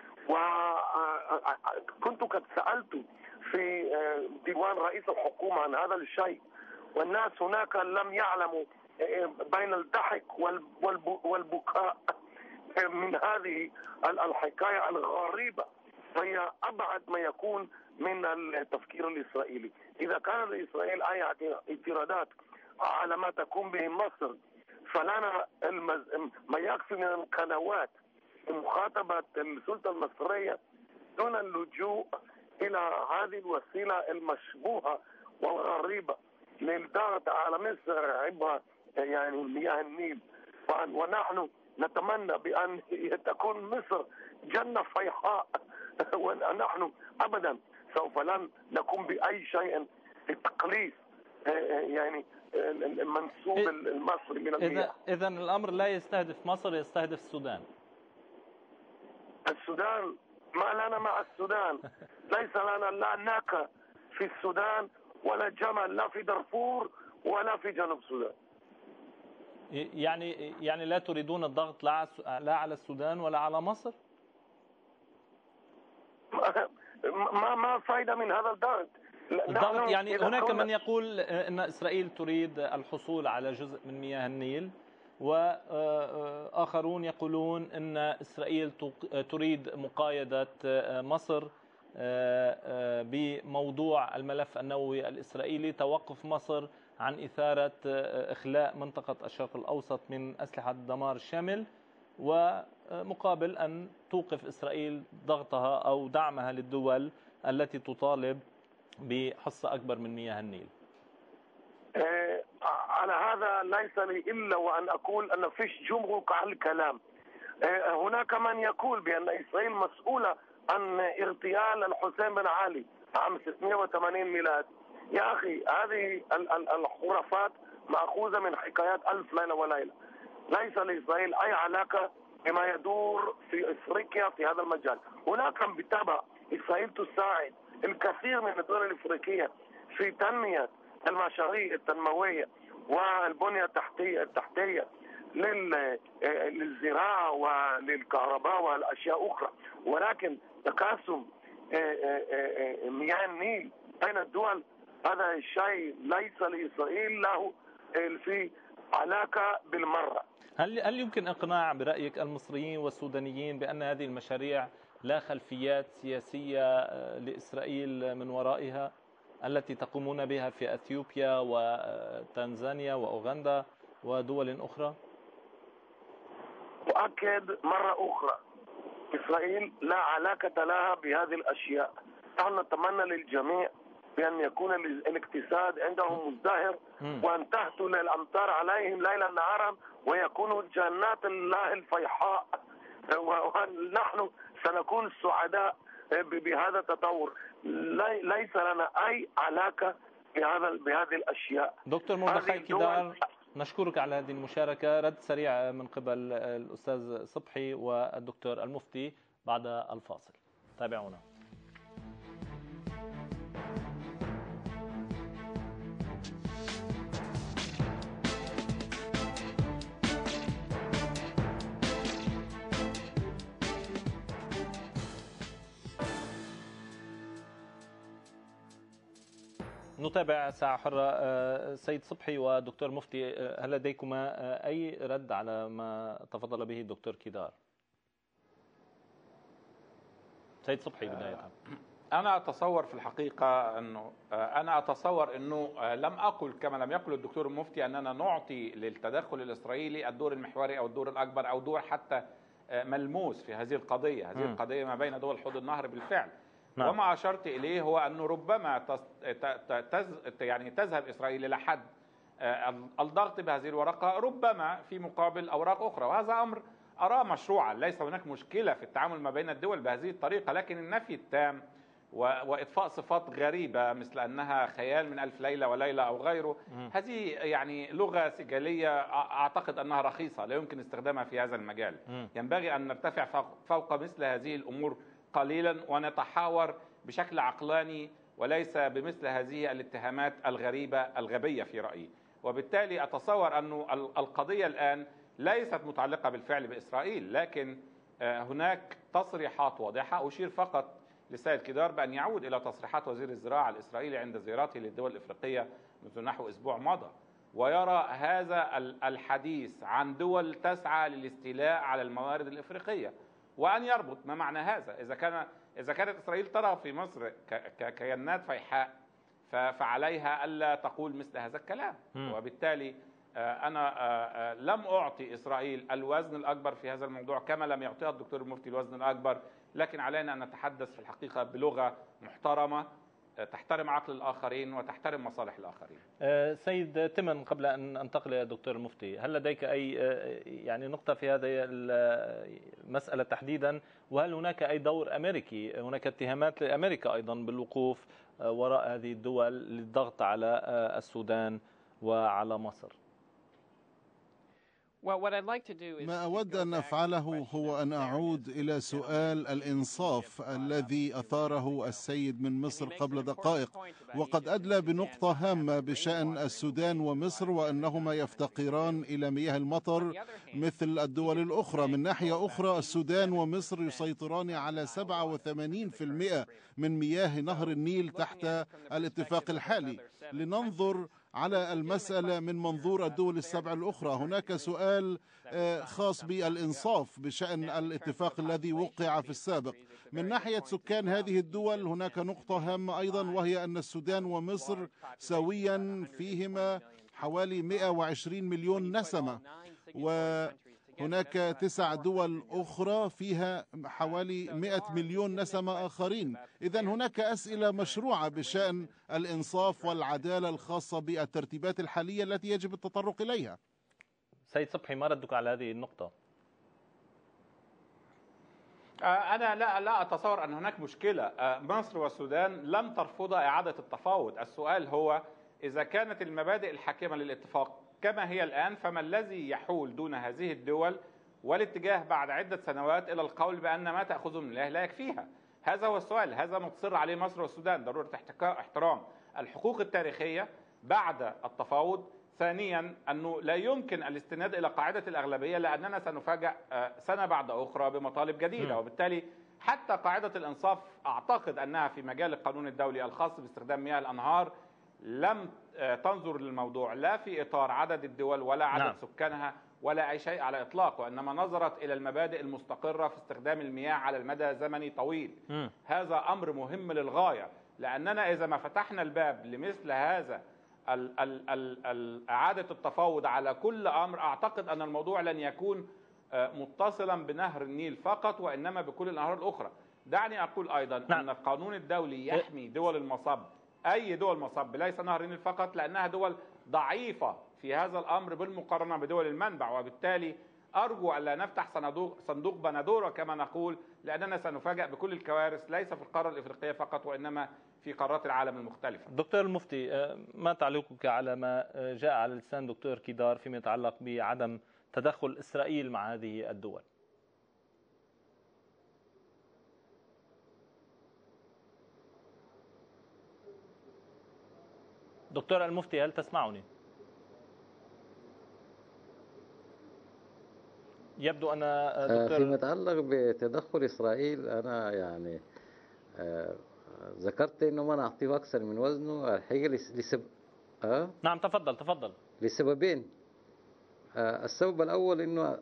وكنت قد سألت في ديوان رئيس الحكومة عن هذا الشيء، والناس هناك لم يعلموا بين الضحك والبكاء من هذه الحكاية الغريبة، فهي أبعد ما يكون من التفكير الإسرائيلي. إذا كان لإسرائيل أي اعتراضات على ما تقوم به مصر، فلنا المز... ما يكفي من القنوات مخاطبة السلطة المصرية دون اللجوء إلى هذه الوسيلة المشبوهة والغريبة للضغط على مصر عبر يعني مياه النيل. ونحن نتمنى بأن تكون مصر جنة فيحاء، ونحن أبدا سوف لن نقوم بأي شيء لتقليص يعني المنسوب المصري من المياه. إذا الأمر لا يستهدف مصر، يستهدف السودان. السودان ما لنا مع السودان، ليس لنا لا ناقة في السودان ولا جمل لا في دارفور ولا في جنوب السودان. يعني يعني لا تريدون الضغط لا على السودان ولا على مصر؟ ما ما فائدة من هذا الضغط؟ الضغط يعني هناك من يقول أن إسرائيل تريد الحصول على جزء من مياه النيل، وآخرون يقولون أن إسرائيل تريد مقايدة مصر بموضوع الملف النووي الإسرائيلي، توقف مصر عن إثارة إخلاء منطقة الشرق الأوسط من أسلحة الدمار الشامل، ومقابل أن توقف إسرائيل ضغطها أو دعمها للدول التي تطالب بحصة أكبر من مياه النيل. على هذا ليس لي إلا وأن أقول أن فيش جمرك على الكلام. هناك من يقول بأن إسرائيل مسؤولة عن اغتيال الحسين بن علي عام ستمائة وثمانين ميلاد. يا أخي هذه الخرافات مأخوذة من حكايات ألف ليلة وليلة. ليس لإسرائيل أي علاقة بما يدور في إفريقيا في هذا المجال. هناك بالطبع إسرائيل تساعد الكثير من الدول الإفريقية في تنمية المشاريع التنموية والبنية التحتية التحتية للزراعة وللكهرباء والأشياء أخرى، ولكن تقاسم مياه النيل بين الدول هذا الشيء ليس لإسرائيل له في علاقة بالمرة. هل هل يمكن إقناع برأيك المصريين والسودانيين بأن هذه المشاريع لا خلفيات سياسية لإسرائيل من ورائها التي تقومون بها في أثيوبيا وتنزانيا وأوغندا ودول أخرى؟ أؤكد مرة أخرى إسرائيل لا علاقة لها بهذه الأشياء. نحن نتمنى للجميع بأن يكون الاقتصاد عندهم مزدهر وأن تهطل الأمطار عليهم ليلا نهارا ويكونوا جنات الله الفيحاء، ونحن سنكون سعداء بهذا التطور. ليس لنا أي علاقة بهذا بهذه الأشياء. دكتور مردخاي كيدار، نشكرك على هذه المشاركة. رد سريع من قبل الأستاذ صبحي والدكتور المفتي بعد الفاصل. تابعونا. نتابع ساعة حرة. سيد صبحي ودكتور مفتي، هل لديكما أي رد على ما تفضل به الدكتور كيدار؟ سيد صبحي بداية. أنا أتصور في الحقيقة أنه أنا أتصور أنه لم أقل كما لم يقل الدكتور المفتي أننا نعطي للتدخل الإسرائيلي الدور المحوري أو الدور الأكبر أو دور حتى ملموس في هذه القضية. هذه م. القضية ما بين دول حوض النهر بالفعل. نعم. وما أشرت إليه هو أنه ربما تز... يعني تذهب إسرائيل إلى حد الضغط بهذه الورقة ربما في مقابل أوراق أخرى، وهذا أمر أراه مشروعا. ليس هناك مشكلة في التعامل ما بين الدول بهذه الطريقة، لكن النفي التام وإضفاء صفات غريبة مثل أنها خيال من ألف ليلة وليلة أو غيره. هذه يعني لغة سجالية أعتقد أنها رخيصة، لا يمكن استخدامها في هذا المجال. ينبغي أن نرتفع فوق مثل هذه الأمور قليلا ونتحاور بشكل عقلاني وليس بمثل هذه الاتهامات الغريبة الغبية في رأيي. وبالتالي أتصور أن القضية الآن ليست متعلقة بالفعل بإسرائيل، لكن هناك تصريحات واضحة. أشير فقط للسيد كيدار بأن يعود إلى تصريحات وزير الزراعة الإسرائيلي عند زيارته للدول الإفريقية منذ نحو أسبوع مضى، ويرى هذا الحديث عن دول تسعى للاستيلاء على الموارد الإفريقية، وأن يربط ما معنى هذا. إذا كان إذا كانت إسرائيل ترى في مصر ككيانات فيحاء فعليها ألا تقول مثل هذا الكلام. وبالتالي أنا لم أعطي إسرائيل الوزن الأكبر في هذا الموضوع كما لم يعطيها الدكتور المفتي الوزن الأكبر، لكن علينا أن نتحدث في الحقيقة بلغة محترمة تحترم عقل الآخرين وتحترم مصالح الآخرين. سيد تمن، قبل أن أنتقل إلى الدكتور المفتي، هل لديك أي يعني نقطة في هذه المسألة تحديدا؟ وهل هناك أي دور أمريكي؟ هناك اتهامات لأمريكا أيضا بالوقوف وراء هذه الدول للضغط على السودان وعلى مصر. ما أود أن أفعله هو أن أعود إلى سؤال الإنصاف الذي أثاره السيد من مصر قبل دقائق، وقد أدلى بنقطة هامة بشأن السودان ومصر، وأنهما يفتقران إلى مياه المطر مثل الدول الأخرى. من ناحية أخرى السودان ومصر يسيطران على سبعة وثمانين بالمئة من مياه نهر النيل تحت الاتفاق الحالي. لننظر على المسألة من منظور الدول السبع الأخرى. هناك سؤال خاص بالإنصاف بشأن الاتفاق الذي وقع في السابق. من ناحية سكان هذه الدول هناك نقطة هامة أيضا، وهي أن السودان ومصر سويا فيهما حوالي مئة وعشرين مليون نسمة، وهناك تسع دول أخرى فيها حوالي مئة مليون نسمة آخرين. إذن هناك أسئلة مشروعة بشأن الإنصاف والعدالة الخاصة بالترتيبات الحالية التي يجب التطرق إليها. سيد صبحي، ما ردك على هذه النقطة؟ أنا لا لا أتصور أن هناك مشكلة. مصر والسودان لم ترفض إعادة التفاوض. السؤال هو إذا كانت المبادئ الحاكمة للاتفاق كما هي الآن، فما الذي يحول دون هذه الدول والاتجاه بعد عدة سنوات إلى القول بأن ما تأخذه من الله لا يكفيها؟ هذا هو السؤال، هذا ما تصر عليه مصر والسودان، ضرورة احترام الحقوق التاريخية بعد التفاوض. ثانيا أنه لا يمكن الاستناد إلى قاعدة الأغلبية، لأننا سنفاجأ سنة بعد أخرى بمطالب جديدة. وبالتالي حتى قاعدة الإنصاف أعتقد أنها في مجال القانون الدولي الخاص باستخدام مياه الأنهار لم تنظر للموضوع لا في إطار عدد الدول ولا عدد نعم. سكانها ولا أي شيء على إطلاق، وإنما نظرت إلى المبادئ المستقرة في استخدام المياه على المدى زمني طويل. م. هذا أمر مهم للغاية، لأننا إذا ما فتحنا الباب لمثل هذا ال ال ال ال إعادة التفاوض على كل أمر، أعتقد أن الموضوع لن يكون متصلا بنهر النيل فقط، وإنما بكل الأنهار الأخرى. دعني أقول أيضا نعم. أن القانون الدولي يحمي دول المصب، أي دول مصب، ليس نهر النيل فقط، لأنها دول ضعيفة في هذا الأمر بالمقارنة بدول المنبع. وبالتالي أرجو ألا نفتح صندوق صندوق بندورة كما نقول، لأننا سنفاجأ بكل الكوارث ليس في القارة الإفريقية فقط وإنما في قارات العالم المختلفة. دكتور المفتي، ما تعليقك على ما جاء على لسان دكتور كيدار فيما يتعلق بعدم تدخل إسرائيل مع هذه الدول؟ دكتور المفتي، هل تسمعني؟ يبدو أن دكتور فيما يتعلق بتدخل إسرائيل، أنا يعني ذكرت إنه ما نعطيه أكثر من وزنه الحقيقة لسبب أه؟ نعم، تفضل تفضل. لسببين. أه السبب الأول إنه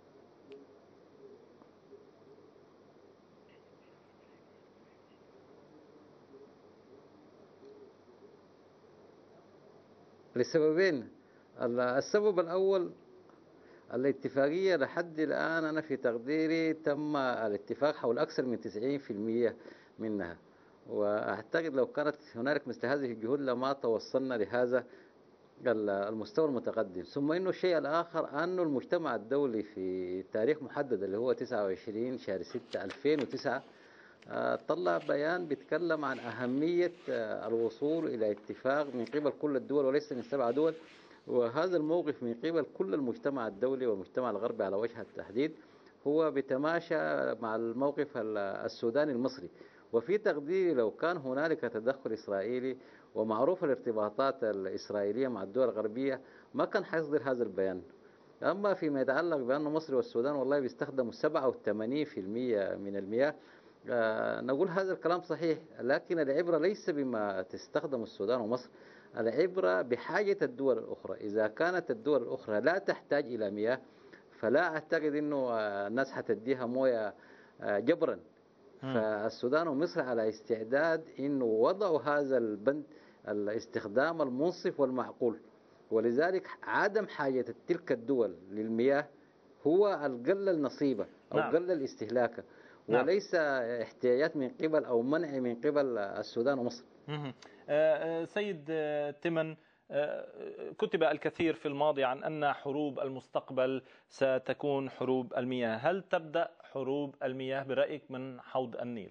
لسببين. السبب الأول الاتفاقية لحد الآن أنا في تقديري تم الاتفاق حول أكثر من تسعين بالمئة منها، وأعتقد لو كانت هنالك مثل هذه الجهود لما توصلنا لهذا المستوى المتقدم. ثم إنه الشيء الآخر أنه المجتمع الدولي في تاريخ محدد اللي هو تسعة وعشرين شهر ستة ألفين وتسعة طلع بيان بيتكلم عن أهمية الوصول إلى اتفاق من قبل كل الدول وليس من سبع دول، وهذا الموقف من قبل كل المجتمع الدولي والمجتمع الغربي على وجه التحديد هو بيتماشى مع الموقف السوداني المصري. وفي تقديري لو كان هنالك تدخل إسرائيلي ومعروف الارتباطات الإسرائيلية مع الدول الغربية ما كان حيصدر هذا البيان. أما فيما يتعلق بأن مصر والسودان والله بيستخدموا سبعة وثمانين بالمئة من المياه، آه نقول هذا الكلام صحيح، لكن العبرة ليس بما تستخدم السودان ومصر، العبرة بحاجة الدول الأخرى. إذا كانت الدول الأخرى لا تحتاج إلى مياه فلا أعتقد أنه الناس حتديها موية جبرا. فالسودان ومصر على استعداد أنه وضعوا هذا البند الاستخدام المنصف والمعقول، ولذلك عدم حاجة تلك الدول للمياه هو القلل نصيبه أو نعم. قلل استهلاكه، وليس احتياجات من قبل أو منع من قبل السودان ومصر. سيد تمن، كتب الكثير في الماضي عن أن حروب المستقبل ستكون حروب المياه، هل تبدأ حروب المياه برأيك من حوض النيل؟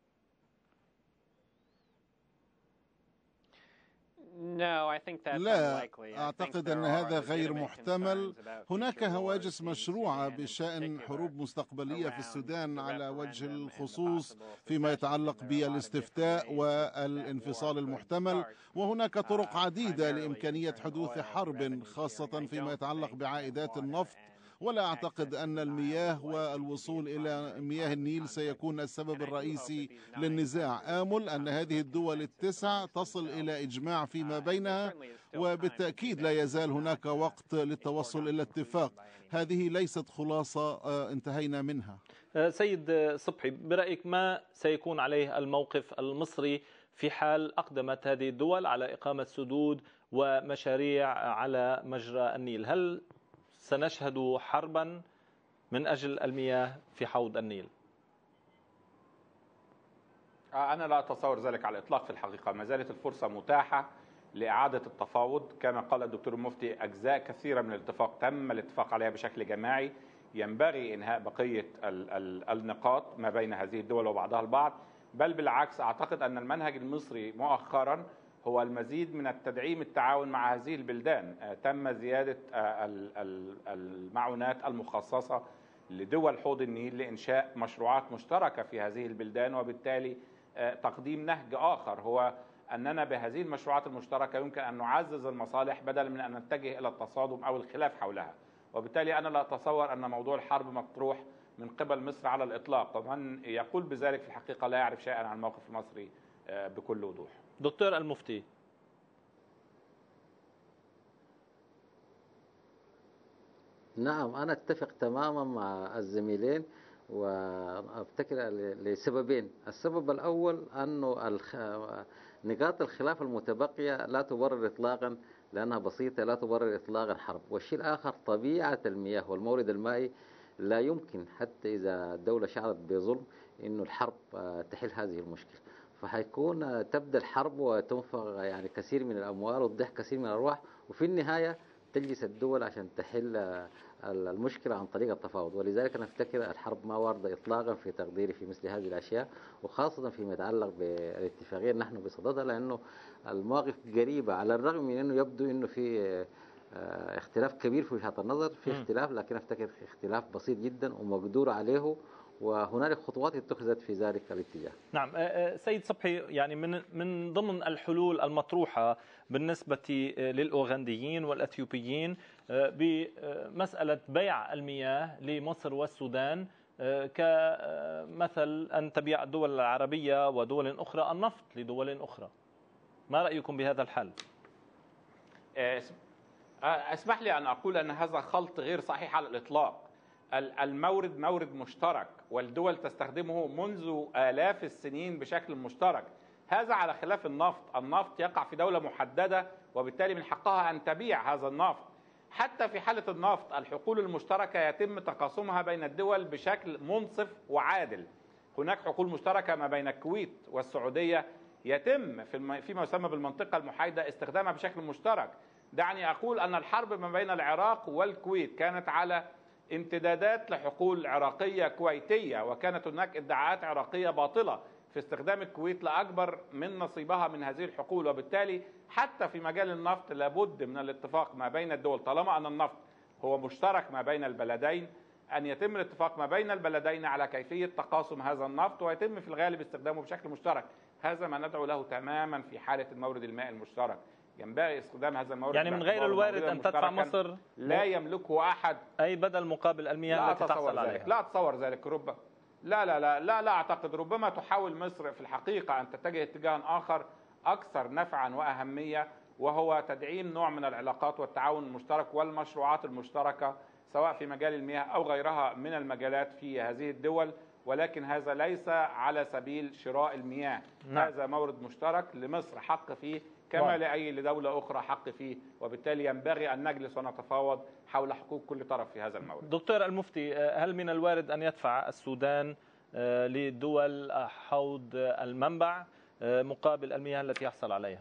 لا، أعتقد أن هذا غير محتمل. هناك هواجس مشروعة بشأن حروب مستقبلية في السودان على وجه الخصوص فيما يتعلق بالاستفتاء والانفصال المحتمل، وهناك طرق عديدة لإمكانية حدوث حرب خاصة فيما يتعلق بعائدات النفط. ولا أعتقد أن المياه والوصول إلى مياه النيل سيكون السبب الرئيسي للنزاع. آمل أن هذه الدول التسع تصل إلى إجماع فيما بينها، وبالتأكيد لا يزال هناك وقت للتوصل إلى اتفاق. هذه ليست خلاصة انتهينا منها. سيد صبحي، برأيك ما سيكون عليه الموقف المصري في حال أقدمت هذه الدول على إقامة سدود ومشاريع على مجرى النيل؟ هل سنشهد حربا من أجل المياه في حوض النيل؟ أنا لا أتصور ذلك على الإطلاق. في الحقيقة ما زالت الفرصة متاحة لإعادة التفاوض. كما قال الدكتور المفتي، أجزاء كثيرة من الاتفاق تم الاتفاق عليها بشكل جماعي، ينبغي إنهاء بقية ال ال النقاط ما بين هذه الدول وبعضها البعض. بل بالعكس، أعتقد أن المنهج المصري مؤخرا هو المزيد من التدعيم التعاون مع هذه البلدان. تم زيادة المعونات المخصصة لدول حوض النيل لإنشاء مشروعات مشتركة في هذه البلدان، وبالتالي تقديم نهج آخر هو أننا بهذه المشروعات المشتركة يمكن أن نعزز المصالح بدلا من أن نتجه إلى التصادم أو الخلاف حولها. وبالتالي أنا لا أتصور أن موضوع الحرب مطروح من قبل مصر على الإطلاق، ومن يقول بذلك في الحقيقة لا يعرف شيئا عن الموقف المصري بكل وضوح. دكتور المفتي. نعم، أنا أتفق تماما مع الزميلين، وأفتكر لسببين. السبب الأول أنه الخ... نقاط الخلاف المتبقية لا تبرر إطلاقا لأنها بسيطة، لا تبرر إطلاقا حرب. والشيء الآخر طبيعة المياه والمورد المائي لا يمكن حتى إذا الدولة شعرت بظلم إنه الحرب تحل هذه المشكلة، فحيكون تبدأ الحرب وتنفق يعني كثير من الأموال وتضيع كثير من الأرواح، وفي النهاية تجلس الدول عشان تحل المشكلة عن طريق التفاوض. ولذلك أنا أفتكر الحرب ما واردة إطلاقا في تقديري في مثل هذه الأشياء، وخاصة فيما يتعلق بالاتفاقية نحن بصددها، لأنه المواقف قريبة على الرغم من أنه يبدو أنه في اختلاف كبير في وجهات النظر، في اختلاف، لكن أفتكر اختلاف بسيط جدا ومقدور عليه، وهنالك خطوات اتخذت في ذلك الاتجاه. نعم سيد صبحي، يعني من من ضمن الحلول المطروحة بالنسبة للأوغنديين والأثيوبيين بمسألة بيع المياه لمصر والسودان كمثل أن تبيع الدول العربية ودول أخرى النفط لدول أخرى، ما رأيكم بهذا الحل؟ اسمح لي أن أقول أن هذا خلط غير صحيح على الإطلاق. المورد مورد مشترك والدول تستخدمه منذ آلاف السنين بشكل مشترك، هذا على خلاف النفط. النفط يقع في دولة محددة وبالتالي من حقها أن تبيع هذا النفط. حتى في حالة النفط الحقول المشتركة يتم تقاسمها بين الدول بشكل منصف وعادل. هناك حقول مشتركة ما بين الكويت والسعودية يتم فيما يسمى بالمنطقة المحايدة استخدامها بشكل مشترك. دعني أقول أن الحرب ما بين العراق والكويت كانت على امتدادات لحقول عراقية كويتية، وكانت هناك ادعاءات عراقية باطلة في استخدام الكويت لأكبر من نصيبها من هذه الحقول. وبالتالي حتى في مجال النفط لابد من الاتفاق ما بين الدول، طالما أن النفط هو مشترك ما بين البلدين، أن يتم الاتفاق ما بين البلدين على كيفية تقاسم هذا النفط، ويتم في الغالب استخدامه بشكل مشترك. هذا ما ندعو له تماما في حالة المورد المائي المشترك. ينبغي استخدام هذا المورد يعني من غير الوارد أن تدفع مصر لا يملكه أحد أي بدل مقابل المياه التي تحصل عليها. لا أتصور ذلك. ربما لا لا لا لا لا أعتقد. ربما تحاول مصر في الحقيقة أن تتجه اتجاها آخر أكثر نفعا وأهمية، وهو تدعيم نوع من العلاقات والتعاون المشترك والمشروعات المشتركة سواء في مجال المياه أو غيرها من المجالات في هذه الدول. ولكن هذا ليس على سبيل شراء المياه. نعم. هذا مورد مشترك لمصر حق فيه كما واو. لأي لدولة أخرى حق فيه، وبالتالي ينبغي أن نجلس ونتفاوض حول حقوق كل طرف في هذا المورد. دكتور المفتي، هل من الوارد أن يدفع السودان لدول حوض المنبع مقابل المياه التي يحصل عليها؟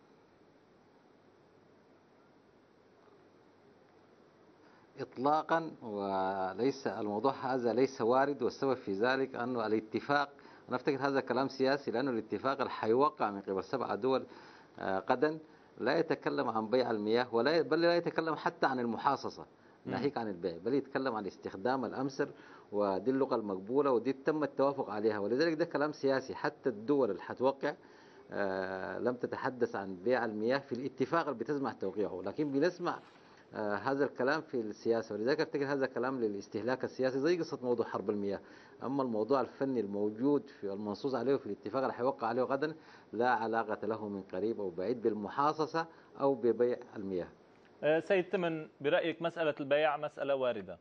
إطلاقا، وليس الموضوع هذا ليس وارد. والسبب في ذلك أنه الاتفاق، أنا أفتكر هذا كلام سياسي، لأنه الاتفاق اللي حيوقع من قبل سبعة دول غدا لا يتكلم عن بيع المياه، ولا بل لا يتكلم حتى عن المحاصصة ناهيك عن البيع، بل يتكلم عن استخدام الأمصر، ودي اللغة المقبولة ودي تم التوافق عليها. ولذلك ده كلام سياسي. حتى الدول اللي حتوقع آه لم تتحدث عن بيع المياه في الاتفاق اللي بتسمح توقيعه، لكن بنسمع آه هذا الكلام في السياسة. ولذلك أفتكر هذا كلام للاستهلاك السياسي زي قصة موضوع حرب المياه. أما الموضوع الفني الموجود في المنصوص عليه في الاتفاق اللي حيوقع عليه غدا لا علاقة له من قريب أو بعيد بالمحاصصة أو ببيع المياه. سيد تمن، برأيك مسألة البيع مسألة واردة؟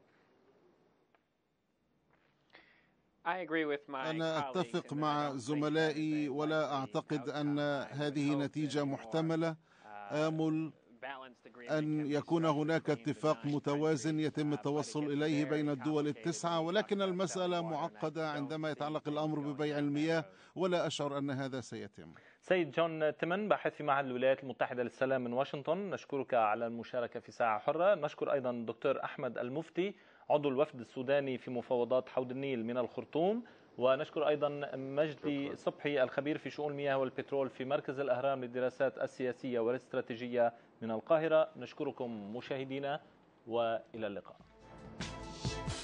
أنا أتفق مع زملائي ولا أعتقد أن هذه نتيجة محتملة. آمل أن يكون هناك اتفاق متوازن يتم التوصل إليه بين الدول التسعة، ولكن المسألة معقدة عندما يتعلق الأمر ببيع المياه، ولا أشعر أن هذا سيتم. سيد جون تمن، باحث في معهد الولايات المتحدة للسلام من واشنطن، نشكرك على المشاركة في ساعة حرة. نشكر أيضا الدكتور أحمد المفتي عضو الوفد السوداني في مفاوضات حوض النيل من الخرطوم، ونشكر أيضا مجدي صبحي الخبير في شؤون المياه والبترول في مركز الأهرام للدراسات السياسية والاستراتيجية من القاهرة. نشكركم مشاهدينا وإلى اللقاء.